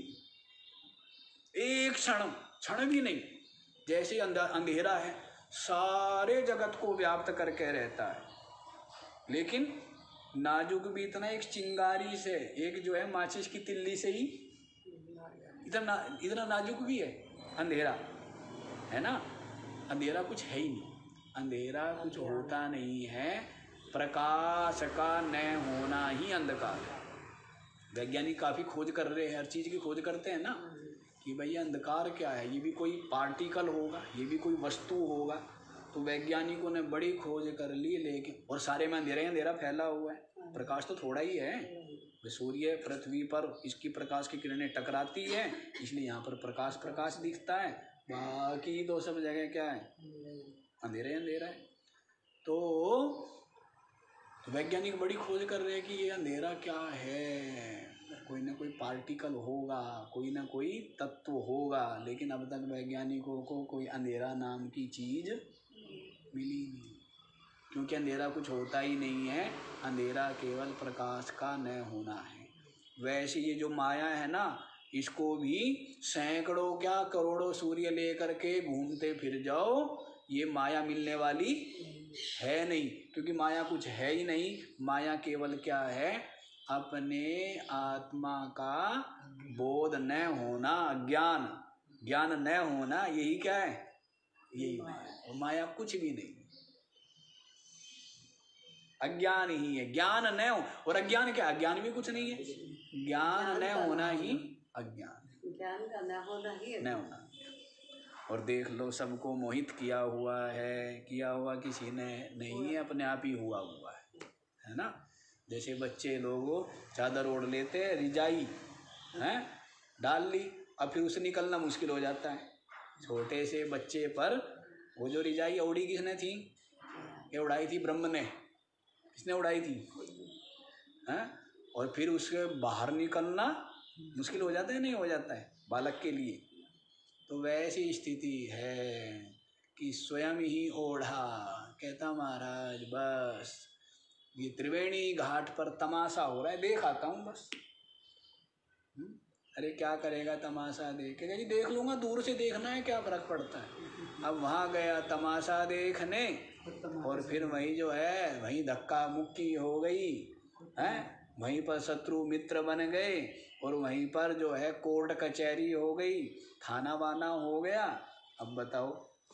एक क्षण क्षण भी नहीं। जैसे अंधेरा है, सारे जगत को व्याप्त करके रहता है, लेकिन नाजुक भी इतना, एक चिंगारी से, एक जो है माचिस की तिल्ली से ही इतना इतना नाजुक भी है अंधेरा, है ना। अंधेरा कुछ है ही नहीं, अंधेरा कुछ होता नहीं है। प्रकाश का न होना ही अंधकार है। वैज्ञानिक काफ़ी खोज कर रहे हैं, हर चीज़ की खोज करते हैं ना, कि भैया अंधकार क्या है, ये भी कोई पार्टिकल होगा, ये भी कोई वस्तु होगा। तो वैज्ञानिकों ने बड़ी खोज कर ली, लेकिन और सारे में अंधेरा ही अंधेरा फैला हुआ है। प्रकाश तो थोड़ा ही है, सूर्य पृथ्वी पर इसकी प्रकाश की किरणें टकराती है, इसलिए यहाँ पर प्रकाश प्रकाश दिखता है, बाकी तो सब जगह क्या है? अंधेरा ही अंधेरा है। तो वैज्ञानिक बड़ी खोज कर रहे हैं कि ये अंधेरा क्या है, कोई ना कोई पार्टिकल होगा, कोई ना कोई तत्व होगा, लेकिन अब तक वैज्ञानिकों को कोई अंधेरा नाम की चीज़ मिली नहीं, क्योंकि अंधेरा कुछ होता ही नहीं है। अंधेरा केवल प्रकाश का न होना है। वैसे ये जो माया है ना, इसको भी सैकड़ों क्या करोड़ों सूर्य लेकर के घूमते फिर जाओ, ये माया मिलने वाली है नहीं, क्योंकि माया कुछ है ही नहीं। माया केवल क्या है? अपने आत्मा का बोध न होना, ज्ञान ज्ञान न होना, यही क्या है? यही माया। और माया कुछ भी नहीं, अज्ञान ही है। ज्ञान न हो, और अज्ञान क्या? अज्ञान भी कुछ नहीं है, ज्ञान न होना ही अज्ञान, ज्ञान का न होना ही न होना। और देख लो, सबको मोहित किया हुआ है, किया हुआ किसी ने नहीं है, अपने आप ही हुआ हुआ है, है ना। जैसे बच्चे लोग चादर ओढ़ लेते हैं, रिजाई हैं डाल ली, अब फिर उसे निकलना मुश्किल हो जाता है। छोटे से बच्चे पर वो जो रिजाई ओढ़ी किसने थी? ये उड़ाई थी ब्रह्म ने। किसने उड़ाई थी? हैं? और फिर उसके बाहर निकलना मुश्किल हो जाता है, नहीं हो जाता है बालक के लिए? तो वैसी स्थिति है कि स्वयं ही ओढ़ा। कहता महाराज बस ये त्रिवेणी घाट पर तमाशा हो रहा है, देख आता हूँ बस। हुँ? अरे क्या करेगा तमाशा देख के? जी देख लूँगा, दूर से देखना है, क्या फर्क पड़ता है। अब वहाँ गया तमाशा देखने और फिर वहीं जो है वहीं धक्का मुक्की हो गई है, वहीं पर शत्रु मित्र बन गए और वहीं पर जो है कोर्ट कचहरी हो गई, थाना वाना हो गया। अब बताओ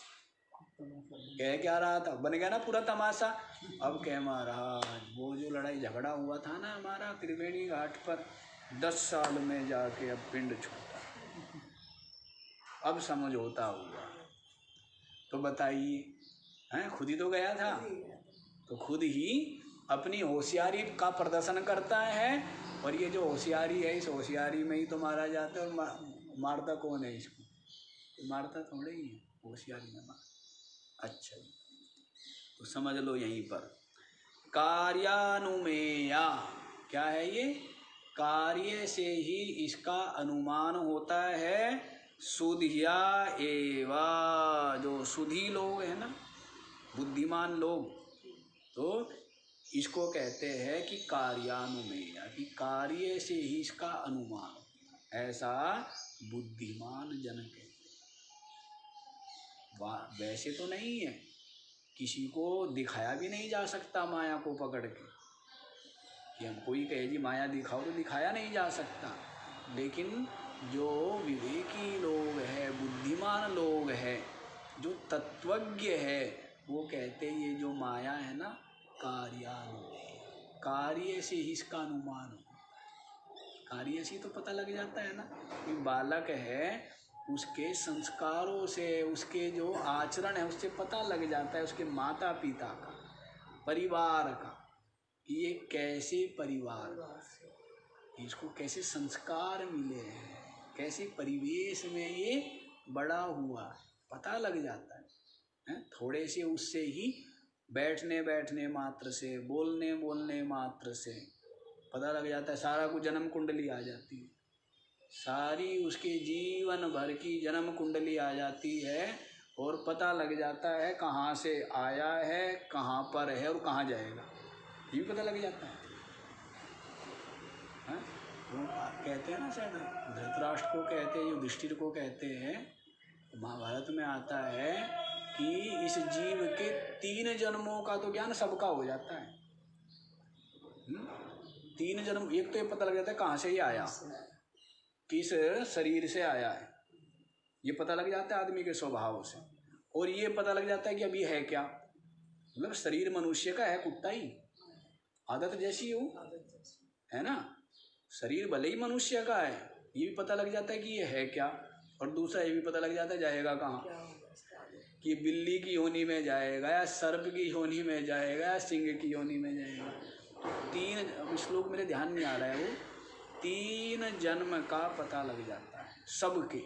कह क्या रहा था? बन गया ना पूरा तमाशा। अब कह महाराज वो जो लड़ाई झगड़ा हुआ था ना हमारा त्रिवेणी घाट पर, दस साल में जाके अब पिंड छूटा, अब समझौता हुआ। तो बताइए हैं, खुद ही तो गया था, तो खुद ही अपनी होशियारी का प्रदर्शन करता है। और ये जो होशियारी है, इस होशियारी में ही तो मारा जाता है। और मा, मारता कौन है इसको? तो मारता थोड़े ही है, होशियारी में मार। अच्छा तो समझ लो यहीं पर कार्यानुमेया क्या है? ये कार्य से ही इसका अनुमान होता है। सुधिया एवा, जो सुधी लोग हैं ना, बुद्धिमान लोग, तो इसको कहते हैं कि कार्यानुमेया, कि कार्य से ही इसका अनुमान, ऐसा बुद्धिमान जन कहते। वैसे तो नहीं है, किसी को दिखाया भी नहीं जा सकता माया को पकड़ के, कि हम कोई कहे जी माया दिखाओ, तो दिखाया नहीं जा सकता। लेकिन जो विवेकी लोग हैं, बुद्धिमान लोग हैं, जो तत्वज्ञ है, वो कहते ये जो माया है ना, कार्यानुमेय, कार्य से ही इसका अनुमान हो। कार्य से तो पता लग जाता है ना कि बालक है, उसके संस्कारों से, उसके जो आचरण है उससे पता लग जाता है, उसके माता पिता का, परिवार का, कि ये कैसे परिवार, इसको कैसे संस्कार मिले हैं, कैसे परिवेश में ये बड़ा हुआ, पता लग जाता है, है? थोड़े से उससे ही बैठने बैठने मात्र से, बोलने बोलने मात्र से पता लग जाता है। सारा कुछ जन्म कुंडली आ जाती है, सारी उसके जीवन भर की जन्म कुंडली आ जाती है और पता लग जाता है कहाँ से आया है, कहाँ पर है और कहाँ जाएगा, ये भी पता लग जाता है। हाँ? वो कहते हैं ना, शायद धृतराष्ट्र को कहते हैं, युधिष्ठिर को कहते हैं, महाभारत में आता है कि इस जीव के तीन जन्मों का तो ज्ञान सबका हो जाता है। हुँ? तीन जन्म, एक तो ये पता लग जाता है कहाँ से ये आया, किस शरीर से आया है, ये पता लग जाता है आदमी के स्वभाव से। और ये पता लग जाता है कि अभी है क्या, मतलब शरीर मनुष्य का है, कुत्ता ही, आदत जैसी हो, है ना। शरीर भले ही मनुष्य का है, ये भी पता लग जाता है कि ये है क्या। और दूसरा ये भी पता लग जाता है जाएगा कहाँ, कि बिल्ली की योनि में जाएगा या सर्प की योनि में जाएगा या सिंह की योनि में जाएगा। तो तीन श्लोक मेरे ध्यान नहीं आ रहा है, वो तीन जन्म का पता लग जाता है सबके।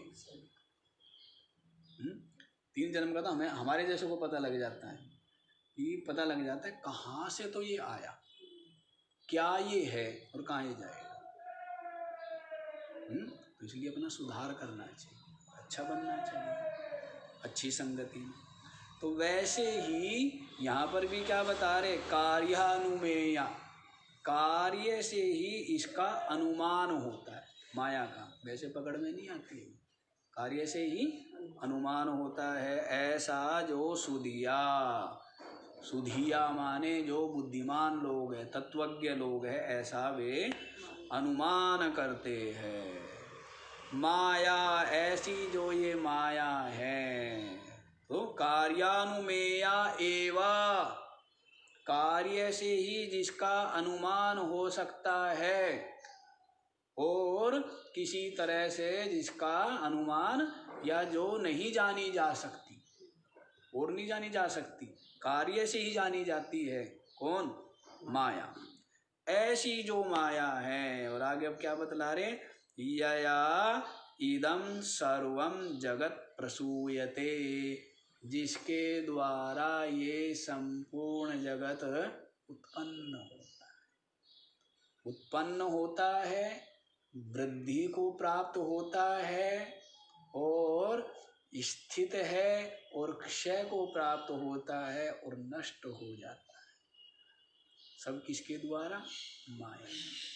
तीन जन्म का तो हमें, हमारे जैसे को पता लग जाता है, ये पता लग जाता है कहाँ से तो ये आया, क्या ये है और कहाँ ये जाएगा। हुँ? तो इसलिए अपना सुधार करना चाहिए, अच्छा बनना चाहिए, अच्छी संगति में। तो वैसे ही यहाँ पर भी क्या बता रहे, कार्यानुमेया, कार्य से ही इसका अनुमान होता है माया का, वैसे पकड़ में नहीं आती है, कार्य से ही अनुमान होता है। ऐसा जो सुधिया, सुधिया माने जो बुद्धिमान लोग हैं, तत्वज्ञ लोग हैं, ऐसा वे अनुमान करते हैं। माया, ऐसी जो ये माया है, तो कार्यानुमेया एवा, कार्य से ही जिसका अनुमान हो सकता है और किसी तरह से जिसका अनुमान या जो नहीं जानी जा सकती, और नहीं जानी जा सकती, कार्य से ही जानी जाती है। कौन? माया। ऐसी जो माया है। और आगे अब क्या बतला रहे, यया इदम सर्वम जगत प्रसूयते, जिसके द्वारा ये संपूर्ण जगत उत्पन्न होता है उत्पन्न होता है, वृद्धि को प्राप्त होता है और स्थित है और क्षय को प्राप्त होता है और नष्ट हो जाता है। सब किसके द्वारा? माया।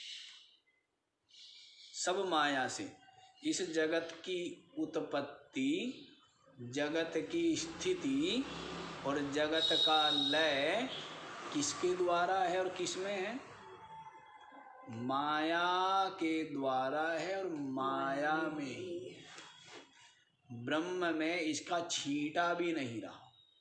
सब माया से। इस जगत की उत्पत्ति, जगत की स्थिति और जगत का लय किसके द्वारा है और किसमें है? माया के द्वारा है और माया में ही है। ब्रह्म में इसका छींटा भी नहीं रहा।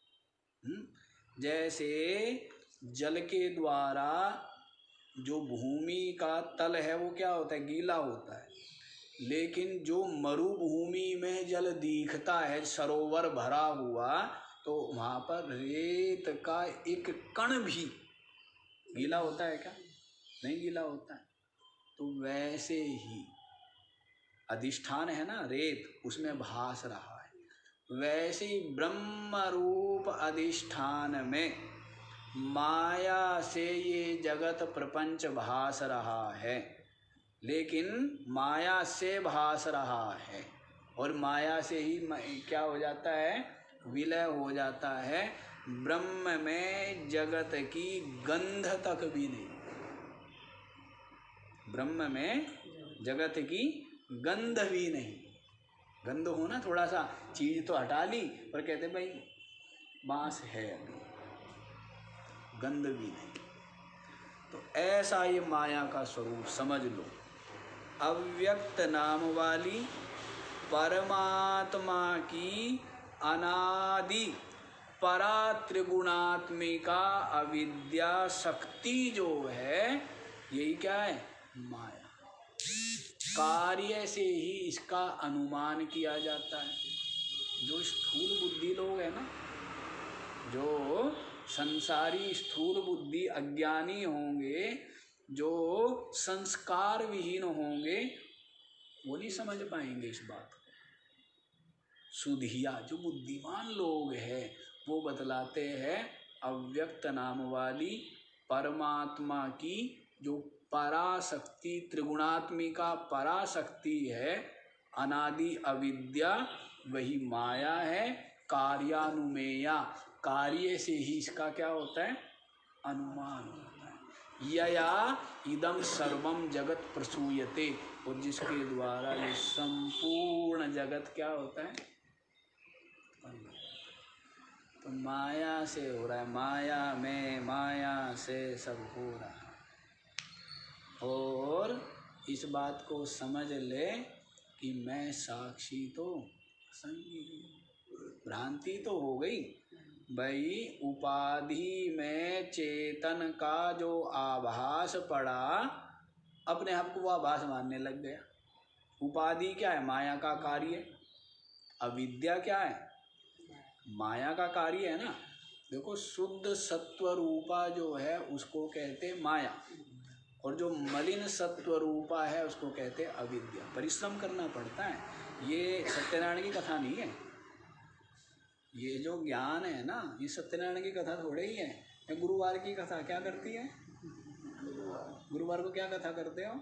जैसे जल के द्वारा जो भूमि का तल है वो क्या होता है? गीला होता है। लेकिन जो मरुभूमि में जल दिखता है, सरोवर भरा हुआ, तो वहाँ पर रेत का एक कण भी गीला होता है क्या? नहीं गीला होता है। तो वैसे ही अधिष्ठान है ना रेत, उसमें भास रहा है। वैसे ही ब्रह्म रूप अधिष्ठान में माया से ये जगत प्रपंच भास रहा है। लेकिन माया से भास रहा है और माया से ही क्या हो जाता है? विलय हो जाता है। ब्रह्म में जगत की गंध तक भी नहीं। ब्रह्म में जगत की गंध भी नहीं। गंध हो ना, थोड़ा सा चीज तो हटा ली पर कहते भाई बांस है, अभी गंध भी नहीं। तो ऐसा ये माया का स्वरूप समझ लो। अव्यक्त नाम वाली परमात्मा की अनादि परा त्रिगुणात्मिका अविद्या शक्ति जो है, यही क्या है? माया। कार्य से ही इसका अनुमान किया जाता है। जो स्थूल बुद्धि लोग हैं ना, जो संसारी स्थूल बुद्धि अज्ञानी होंगे, जो संस्कार विहीन होंगे, वो नहीं समझ पाएंगे इस बात को। सुधिया जो बुद्धिमान लोग हैं वो बतलाते हैं अव्यक्त नाम वाली परमात्मा की जो पराशक्ति, त्रिगुणात्मिका पराशक्ति है, अनादि अविद्या, वही माया है। कार्यानुमेया, कार्य से ही इसका क्या होता है? अनुमान होता है। यया इदम सर्वम जगत प्रसूयते, और जिसके द्वारा ये संपूर्ण जगत क्या होता है? तो माया से हो रहा है, माया में माया से सब हो रहा है। और इस बात को समझ ले कि मैं साक्षी तो असंगी, भ्रांति तो हो गई भाई। उपाधि में चेतन का जो आभास पड़ा, अपने आप को वो आभास मानने लग गया। उपाधि क्या है? माया का कार्य। अविद्या क्या है? माया का कार्य है ना। देखो, शुद्ध सत्व रूपा जो है उसको कहते माया, और जो मलिन सत्व रूपा है उसको कहते अविद्या। परिश्रम करना पड़ता है। ये सत्यनारायण की कथा नहीं है। ये जो ज्ञान है ना, ये सत्यनारायण की कथा थोड़े ही है। ये गुरुवार की कथा क्या करती है? गुरुवार को क्या कथा करते हो?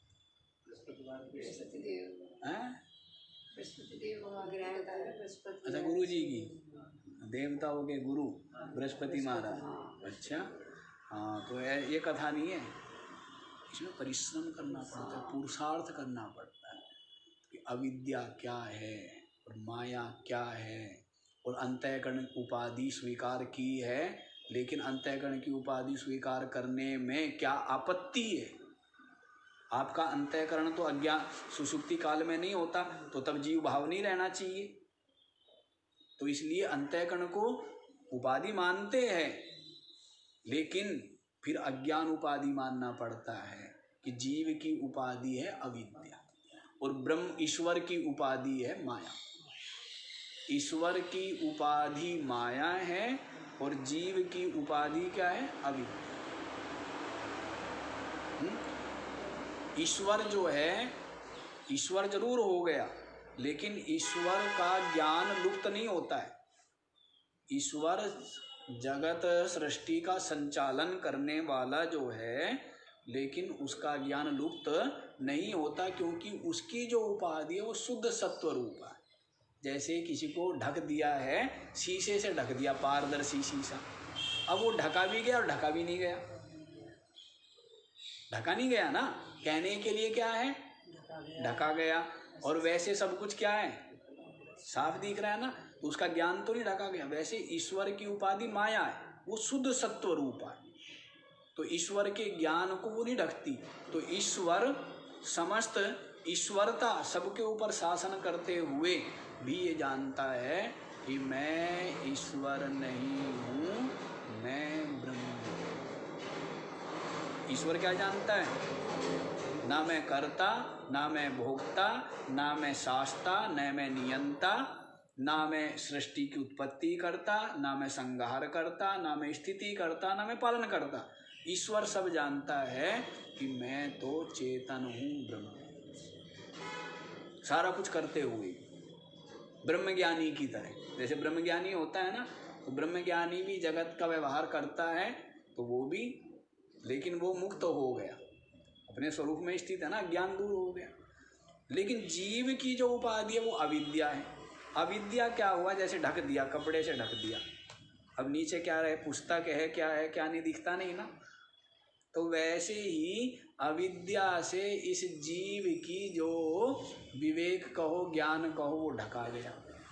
अच्छा, गुरु जी की, देवताओं के गुरु बृहस्पति महाराज। अच्छा, हाँ, तो ये कथा नहीं है। इसमें परिश्रम करना पड़ता है, पुरुषार्थ करना पड़ता है कि अविद्या क्या है और माया क्या है। और अंतःकरण उपाधि स्वीकार की है, लेकिन अंतःकरण की उपाधि स्वीकार करने में क्या आपत्ति है? आपका अंतःकरण तो अज्ञान सुषुप्ति काल में नहीं होता, तो तब जीव भाव नहीं रहना चाहिए। तो इसलिए अंतःकरण को उपाधि मानते हैं, लेकिन फिर अज्ञान उपाधि मानना पड़ता है कि जीव की उपाधि है अविद्या और ब्रह्म ईश्वर की उपाधि है माया। ईश्वर की उपाधि माया है और जीव की उपाधि क्या है? अविद्या। ईश्वर जो है, ईश्वर जरूर हो गया, लेकिन ईश्वर का ज्ञान लुप्त नहीं होता है। ईश्वर जगत सृष्टि का संचालन करने वाला जो है, लेकिन उसका ज्ञान लुप्त नहीं होता, क्योंकि उसकी जो उपाधि है वो शुद्ध सत्व रूप है। जैसे किसी को ढक दिया है, शीशे से ढक दिया, पारदर्शी शीशा, अब वो ढका भी गया और ढका भी नहीं गया, ढका नहीं गया ना, कहने के लिए क्या है, ढका गया। और वैसे सब कुछ क्या है, साफ दिख रहा है ना, तो उसका ज्ञान तो नहीं ढका गया। वैसे ईश्वर की उपाधि माया है, वो शुद्ध सत्व रूप है, तो ईश्वर के ज्ञान को वो नहीं ढकती। तो ईश्वर समस्त ईश्वरता सबके ऊपर शासन करते हुए भी ये जानता है कि मैं ईश्वर नहीं हूँ, मैं ब्रह्म हूँ। ईश्वर क्या जानता है, ना मैं कर्ता, ना मैं भोक्ता, ना मैं शास्ता, न मैं नियंता, ना मैं सृष्टि की उत्पत्ति करता, ना मैं संहार करता, ना मैं स्थिति करता, ना मैं पालन करता। ईश्वर सब जानता है कि मैं तो चेतन हूँ, ब्रह्म, सारा कुछ करते हुए ब्रह्मज्ञानी की तरह। जैसे ब्रह्मज्ञानी होता है ना, तो ब्रह्मज्ञानी भी जगत का व्यवहार करता है, तो वो भी, लेकिन वो मुक्त हो गया, अपने स्वरूप में स्थित है ना, ज्ञान दूर हो गया। लेकिन जीव की जो उपाधि है वो अविद्या है। अविद्या क्या हुआ, जैसे ढक दिया, कपड़े से ढक दिया, अब नीचे क्या रहे, पुस्तक है, क्या है क्या नहीं, दिखता नहीं ना। तो वैसे ही अविद्या से इस जीव की जो विवेक कहो, ज्ञान कहो, वो ढका गया,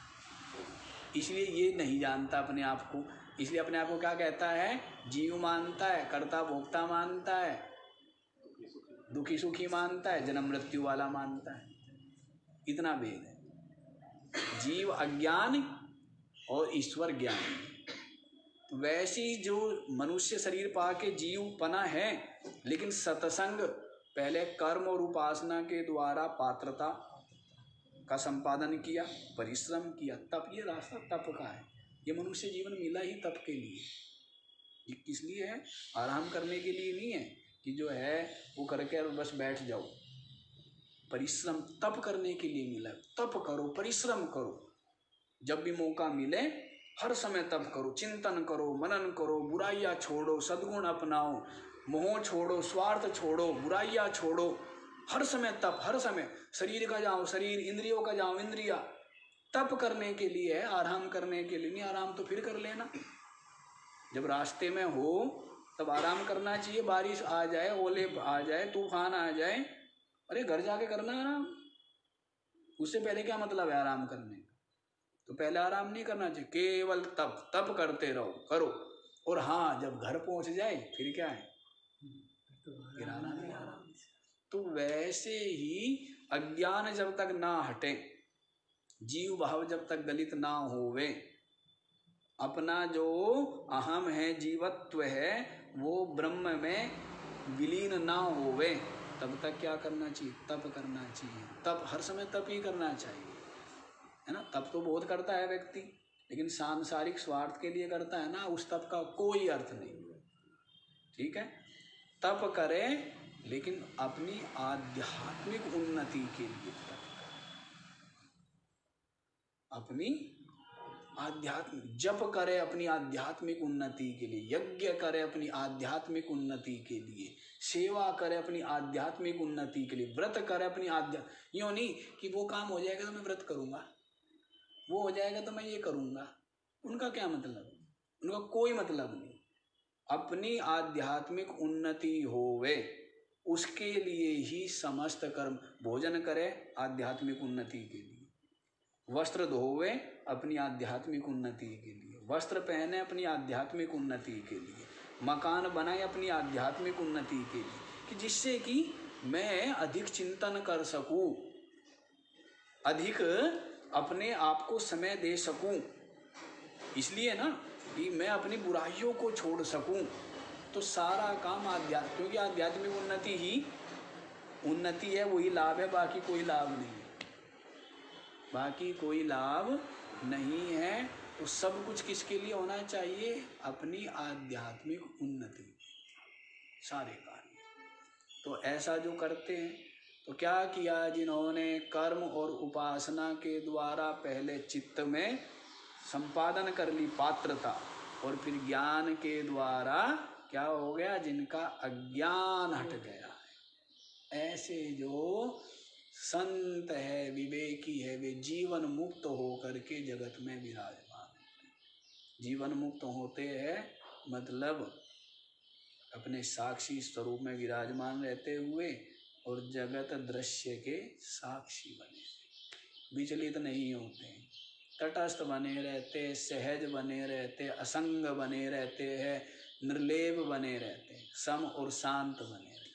इसलिए ये नहीं जानता अपने आप को। इसलिए अपने आप को क्या कहता है, जीव मानता है, कर्ता भोक्ता मानता है, दुखी सुखी मानता है, जन्म मृत्यु वाला मानता है। इतना भेद है, जीव अज्ञान और ईश्वर ज्ञान। वैसी जो मनुष्य शरीर पा के जीव पना है, लेकिन सत्संग पहले कर्म और उपासना के द्वारा पात्रता का संपादन किया, परिश्रम किया, तप, ये रास्ता तप का है। ये मनुष्य जीवन मिला ही तप के लिए। ये किस लिए है, आराम करने के लिए नहीं है कि जो है वो करके बस बैठ जाओ। परिश्रम तप करने के लिए मिला। तप करो, परिश्रम करो, जब भी मौका मिले हर समय तप करो, चिंतन करो, मनन करो, बुराइयाँ छोड़ो, सद्गुण अपनाओ, मोह छोड़ो, स्वार्थ छोड़ो, बुराइयाँ छोड़ो, हर समय तप, हर समय शरीर का जाओ शरीर, इंद्रियों का जाओ इंद्रिया। तप करने के लिए है, आराम करने के लिए नहीं। आराम तो फिर कर लेना, जब रास्ते में हो तब आराम करना चाहिए। बारिश आ जाए, ओले आ जाए, तूफान आ जाए, अरे घर जाके करना आराम, उससे पहले क्या मतलब है आराम करने का। तो पहले आराम नहीं करना चाहिए, केवल तप तप करते रहो, करो। और हाँ, जब घर पहुंच जाए फिर क्या है, फिर आराम ही आराम। तो वैसे ही अज्ञान जब तक ना हटे, जीव भाव जब तक गलित ना होवे, अपना जो अहम है, जीवत्व है, वो ब्रह्म में विलीन ना होवे, तब तक क्या करना चाहिए, तप करना चाहिए। तप हर समय तप ही करना चाहिए, है ना। तप तो बहुत करता है व्यक्ति, लेकिन सांसारिक स्वार्थ के लिए करता है ना, उस तप का कोई अर्थ नहीं। ठीक है, तप करे लेकिन अपनी आध्यात्मिक उन्नति के लिए तप करे, अपनी आध्यात्मिक जप करे, अपनी आध्यात्मिक उन्नति के लिए यज्ञ करे, अपनी आध्यात्मिक उन्नति के लिए सेवा करे, अपनी आध्यात्मिक उन्नति के लिए व्रत करे, अपनी आध्या यूँ नहीं कि वो काम हो जाएगा तो मैं व्रत करूँगा, वो हो जाएगा तो मैं ये करूँगा। उनका क्या मतलब, उनका कोई मतलब नहीं। अपनी आध्यात्मिक उन्नति होवे उसके लिए ही समस्त कर्म। भोजन करे आध्यात्मिक उन्नति के लिए, वस्त्र धोवे अपनी आध्यात्मिक उन्नति के लिए, वस्त्र पहने अपनी आध्यात्मिक उन्नति के लिए, मकान बनाए अपनी आध्यात्मिक उन्नति के लिए, कि जिससे कि मैं अधिक चिंतन कर सकूं, अधिक अपने आप को समय दे सकूं। इसलिए ना कि मैं अपनी बुराइयों को छोड़ सकूं। तो सारा काम आध्यात्मिक, क्योंकि आध्यात्मिक उन्नति ही उन्नति है, वही लाभ है, बाकी कोई लाभ नहीं है, बाकी कोई लाभ नहीं है। तो सब कुछ किसके लिए होना चाहिए, अपनी आध्यात्मिक उन्नति, सारे कार्य। तो ऐसा जो करते हैं, तो क्या किया, जिन्होंने कर्म और उपासना के द्वारा पहले चित्त में संपादन कर ली पात्रता, और फिर ज्ञान के द्वारा क्या हो गया, जिनका अज्ञान हट गया है, ऐसे जो संत है, विवेकी है, वे जीवन मुक्त होकर के जगत में विराजमान हैं। जीवन मुक्त होते हैं मतलब अपने साक्षी स्वरूप में विराजमान रहते हुए और जगत दृश्य के साक्षी बने, विचलित नहीं होते, तटस्थ बने रहते, सहज बने रहते, असंग बने रहते हैं, निर्लेप बने रहते, सम और शांत बने रहते।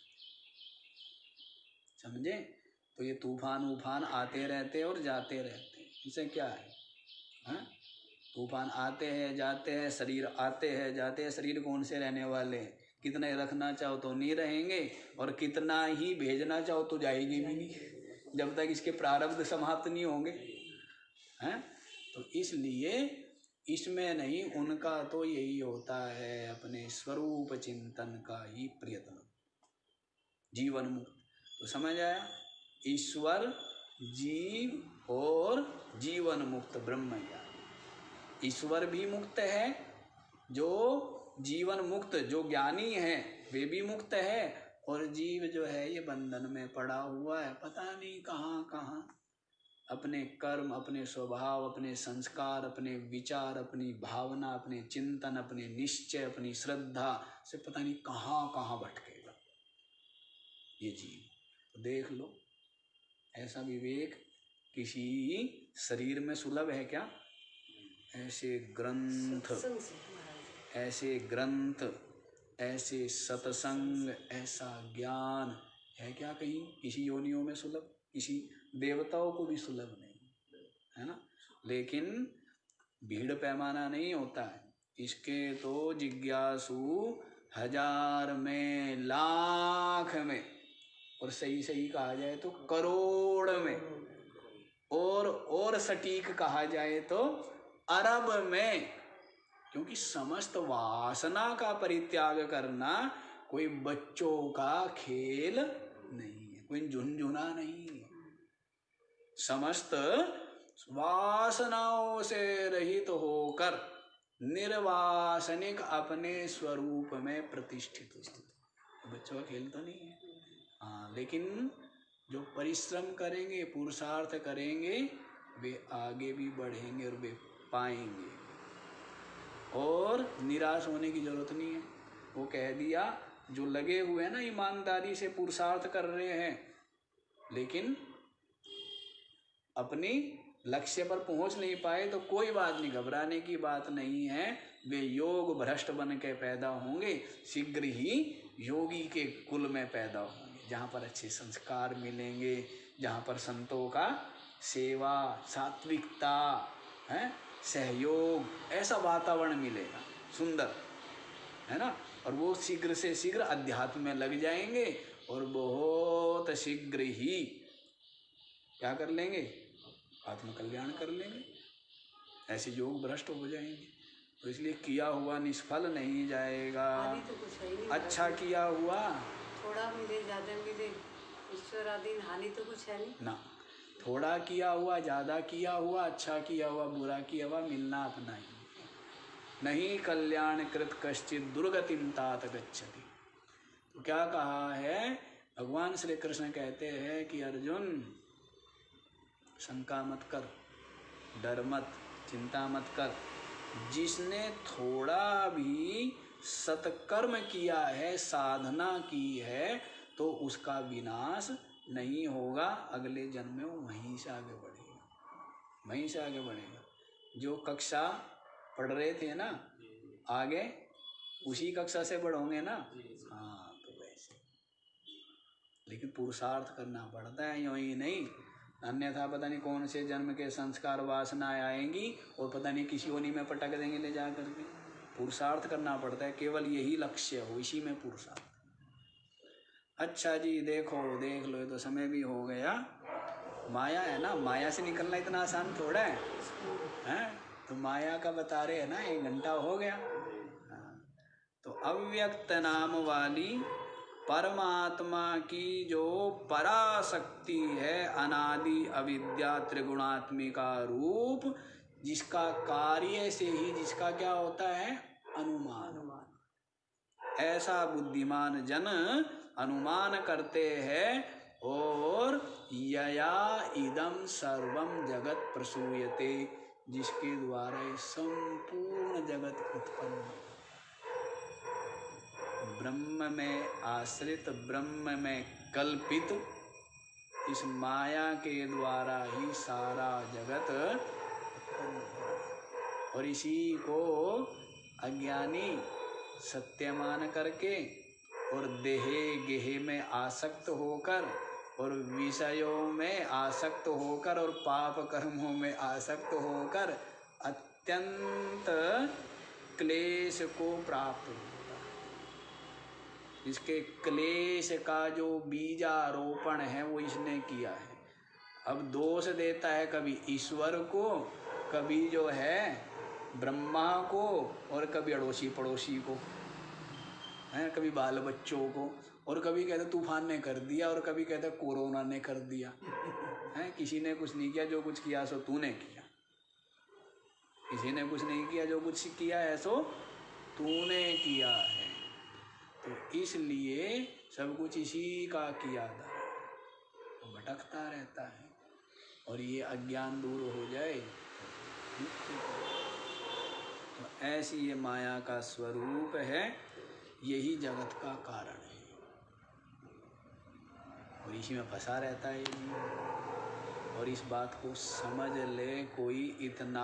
समझे? तो ये तूफान उफान आते रहते और जाते रहते, इसे क्या है, हाँ? तूफान आते हैं जाते हैं, शरीर आते हैं जाते हैं, शरीर कौन से रहने वाले हैं, कितने रखना चाहो तो नहीं रहेंगे, और कितना ही भेजना चाहो तो जाएगी भी नहीं, जब तक इसके प्रारब्ध समाप्त नहीं होंगे, हैं? तो इसलिए इसमें नहीं, उनका तो यही होता है अपने स्वरूप चिंतन का ही प्रयत्न, जीवन मुक्त। तो समझ आया, ईश्वर, जीव और जीवन मुक्त ब्रह्म ज्ञान। ईश्वर भी मुक्त है, जो जीवन मुक्त जो ज्ञानी है वे भी मुक्त है, और जीव जो है ये बंधन में पड़ा हुआ है, पता नहीं कहाँ कहाँ अपने कर्म, अपने स्वभाव, अपने संस्कार, अपने विचार, अपनी भावना, अपने चिंतन, अपने निश्चय, अपनी श्रद्धा से पता नहीं कहाँ कहाँ भटकेगा ये जीव। तो देख लो, ऐसा विवेक किसी शरीर में सुलभ है क्या? ऐसे ग्रंथ, ऐसे ग्रंथ, ऐसे सत्संग, ऐसा ज्ञान है क्या कहीं किसी योनियों में सुलभ? किसी देवताओं को भी सुलभ नहीं है ना। लेकिन भीड़ पैमाना नहीं होता है इसके, तो जिज्ञासु हजार में, लाख में, और सही सही कहा जाए तो करोड़ में, और और सटीक कहा जाए तो अरब में। क्योंकि समस्त वासना का परित्याग करना कोई बच्चों का खेल नहीं है, कोई झुनझुना नहीं है। समस्त वासनाओं से रहित तो होकर निर्वासनिक अपने स्वरूप में प्रतिष्ठित हो। बच्चों का खेल तो नहीं है। हाँ, लेकिन जो परिश्रम करेंगे, पुरुषार्थ करेंगे, वे आगे भी बढ़ेंगे और वे पाएंगे, और निराश होने की जरूरत नहीं है। वो कह दिया, जो लगे हुए हैं ना, ईमानदारी से पुरुषार्थ कर रहे हैं, लेकिन अपनी लक्ष्य पर पहुंच नहीं पाए, तो कोई बात नहीं, घबराने की बात नहीं है। वे योग भ्रष्ट बन के पैदा होंगे, शीघ्र ही योगी के कुल में पैदा होंगे, जहाँ पर अच्छे संस्कार मिलेंगे, जहाँ पर संतों का सेवा, सात्विकता है, सहयोग, ऐसा वातावरण मिलेगा सुंदर, है ना। और वो शीघ्र से शीघ्र अध्यात्म में लग जाएंगे, और बहुत शीघ्र ही क्या कर लेंगे, आत्म कल्याण कर लेंगे, ऐसे योग भ्रष्ट हो जाएंगे। तो इसलिए किया हुआ निष्फल नहीं जाएगा। तो कुछ है ही नहीं, अच्छा किया हुआ थोड़ा मिले ज्यादा मिले, ईश्वराधीन हानि तो कुछ है नहीं ना। थोड़ा किया हुआ, ज्यादा किया हुआ, अच्छा किया हुआ, बुरा किया हुआ, मिलना अपना ही नहीं। कल्याण कृत कश्चित दुर्गतिम तात गच्छति। तो क्या कहा है भगवान श्री कृष्ण, कहते हैं कि अर्जुन शंका मत कर, डर मत, चिंता मत कर। जिसने थोड़ा भी सत्कर्म किया है, साधना की है, तो उसका विनाश नहीं होगा। अगले जन्म में वो वहीं से आगे बढ़ेगा, वहीं से आगे बढ़ेगा। जो कक्षा पढ़ रहे थे ना, आगे उसी कक्षा से बढ़ोगे ना। हाँ, तो वैसे, लेकिन पुरुषार्थ करना पड़ता है, यूं ही नहीं। अन्यथा पता नहीं कौन से जन्म के संस्कार वासनाएं आएंगी, और पता नहीं किसी योनि में पटक देंगे ले जा करके। पुरुषार्थ करना पड़ता है, केवल यही लक्ष्य हो, इसी में पुरुषार्थ। अच्छा जी, देखो देख लो, तो समय भी हो गया। माया है ना, माया से निकलना इतना आसान थोड़ा है, हैं? तो माया का बता रहे हैं ना, एक घंटा हो गया। हाँ। तो अव्यक्त नाम वाली परमात्मा की जो पराशक्ति है, अनादि अविद्या त्रिगुणात्मिका रूप, जिसका कार्य से ही जिसका क्या होता है, अनुमान। ऐसा बुद्धिमान जन अनुमान करते हैं, और यया इदम सर्वम जगत प्रसूयते, जिसके द्वारा ये संपूर्ण जगत उत्पन्न हो। ब्रह्म में आश्रित, ब्रह्म में कल्पित इस माया के द्वारा ही सारा जगत उत्पन्न हो। और इसी को अज्ञानी सत्य मान करके और देहे गेहे में आसक्त होकर और विषयों में आसक्त होकर और पाप कर्मों में आसक्त होकर अत्यंत क्लेश को प्राप्त होता है। इसके क्लेश का जो बीजारोपण है वो इसने किया है। अब दोष देता है कभी ईश्वर को, कभी जो है ब्रह्मा को, और कभी अड़ोसी पड़ोसी को, है कभी बाल बच्चों को, और कभी कहते तूफान ने कर दिया, और कभी कहते कोरोना ने कर दिया। है किसी ने कुछ नहीं किया, जो कुछ किया सो तूने किया। किसी ने कुछ नहीं किया, जो कुछ किया है सो तूने किया है। तो इसलिए सब कुछ इसी का किया था, तो भटकता रहता है। और ये अज्ञान दूर हो जाए तो ऐसी ये माया का स्वरूप है, यही जगत का कारण है। और इसी में फंसा रहता है ये। और इस बात को समझ ले कोई इतना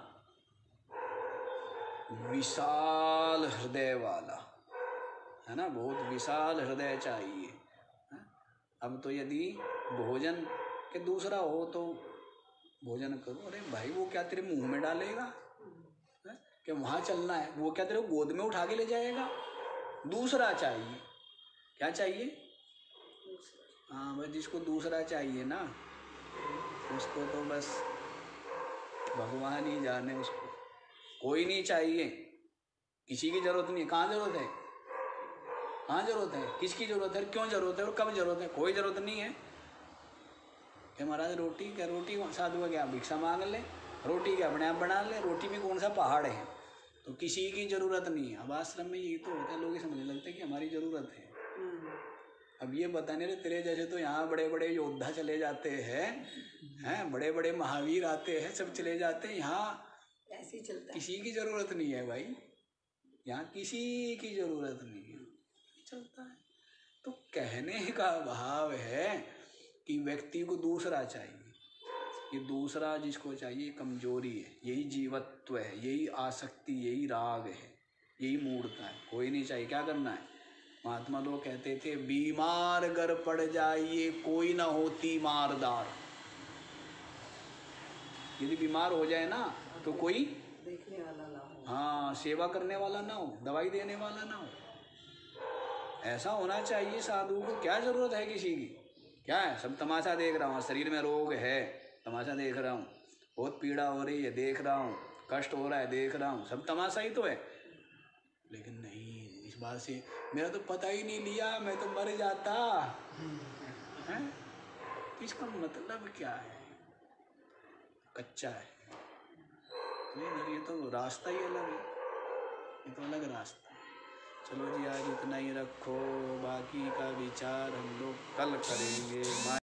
विशाल हृदय वाला, है ना, बहुत विशाल हृदय चाहिए। है? अब तो यदि भोजन के दूसरा हो तो भोजन करो, अरे भाई वो क्या तेरे मुंह में डालेगा, कि वहाँ चलना है, वो क्या तेरे गोद में उठा के ले जाएगा। दूसरा चाहिए, क्या चाहिए, हाँ बस जिसको दूसरा चाहिए ना, उसको तो बस भगवान ही जाने, उसको कोई नहीं चाहिए, किसी की जरूरत नहीं है। कहाँ जरूरत है, कहाँ जरूरत है, किसकी जरूरत है, क्यों जरूरत है और कब जरूरत है, कोई जरूरत नहीं है। कि महाराज रोटी क्या, रोटी साधु का क्या भिक्षा मांग ले, रोटी क्या अपने आप बना ले, रोटी में कौन सा पहाड़ है, तो किसी की जरूरत नहीं है। अब आश्रम में यही तो होता है, लोग ये समझने लगते हैं कि हमारी जरूरत है। अब ये बताने रहे तेरे जैसे तो यहाँ बड़े बड़े योद्धा चले जाते हैं, हैं बड़े बड़े महावीर आते हैं, सब चले जाते हैं, यहाँ ऐसे ही चलता है। किसी की जरूरत नहीं है भाई, यहाँ किसी की जरूरत नहीं है, चलता है। तो कहने का भाव है कि व्यक्ति को दूसरा चाहिए। ये दूसरा जिसको चाहिए कमजोरी है, यही जीवत्व है, यही आसक्ति, यही राग है, यही मूढ़ता है। कोई नहीं चाहिए। क्या करना है, महात्मा लोग कहते थे बीमार अगर पड़ जाइए कोई ना होती मारदार। यदि बीमार हो जाए ना तो कोई देखने वाला ना हो, हाँ सेवा करने वाला ना हो, दवाई देने वाला ना हो। ऐसा होना चाहिए साधु को। क्या जरूरत है किसी की, क्या है, सब तमाशा देख रहा हूँ, शरीर में रोग है तमाशा देख रहा हूँ, बहुत पीड़ा हो रही है देख रहा हूँ, कष्ट हो रहा है देख रहा हूँ, सब तमाशा ही तो है। लेकिन नहीं, इस बात से मेरा तो पता ही नहीं लिया, मैं तो मर जाता है। इसका मतलब क्या है, कच्चा है। ये तो रास्ता ही अलग है, ये तो अलग रास्ता है। चलो जी आज इतना ही रखो, बाकी का विचार हम लोग कल करेंगे।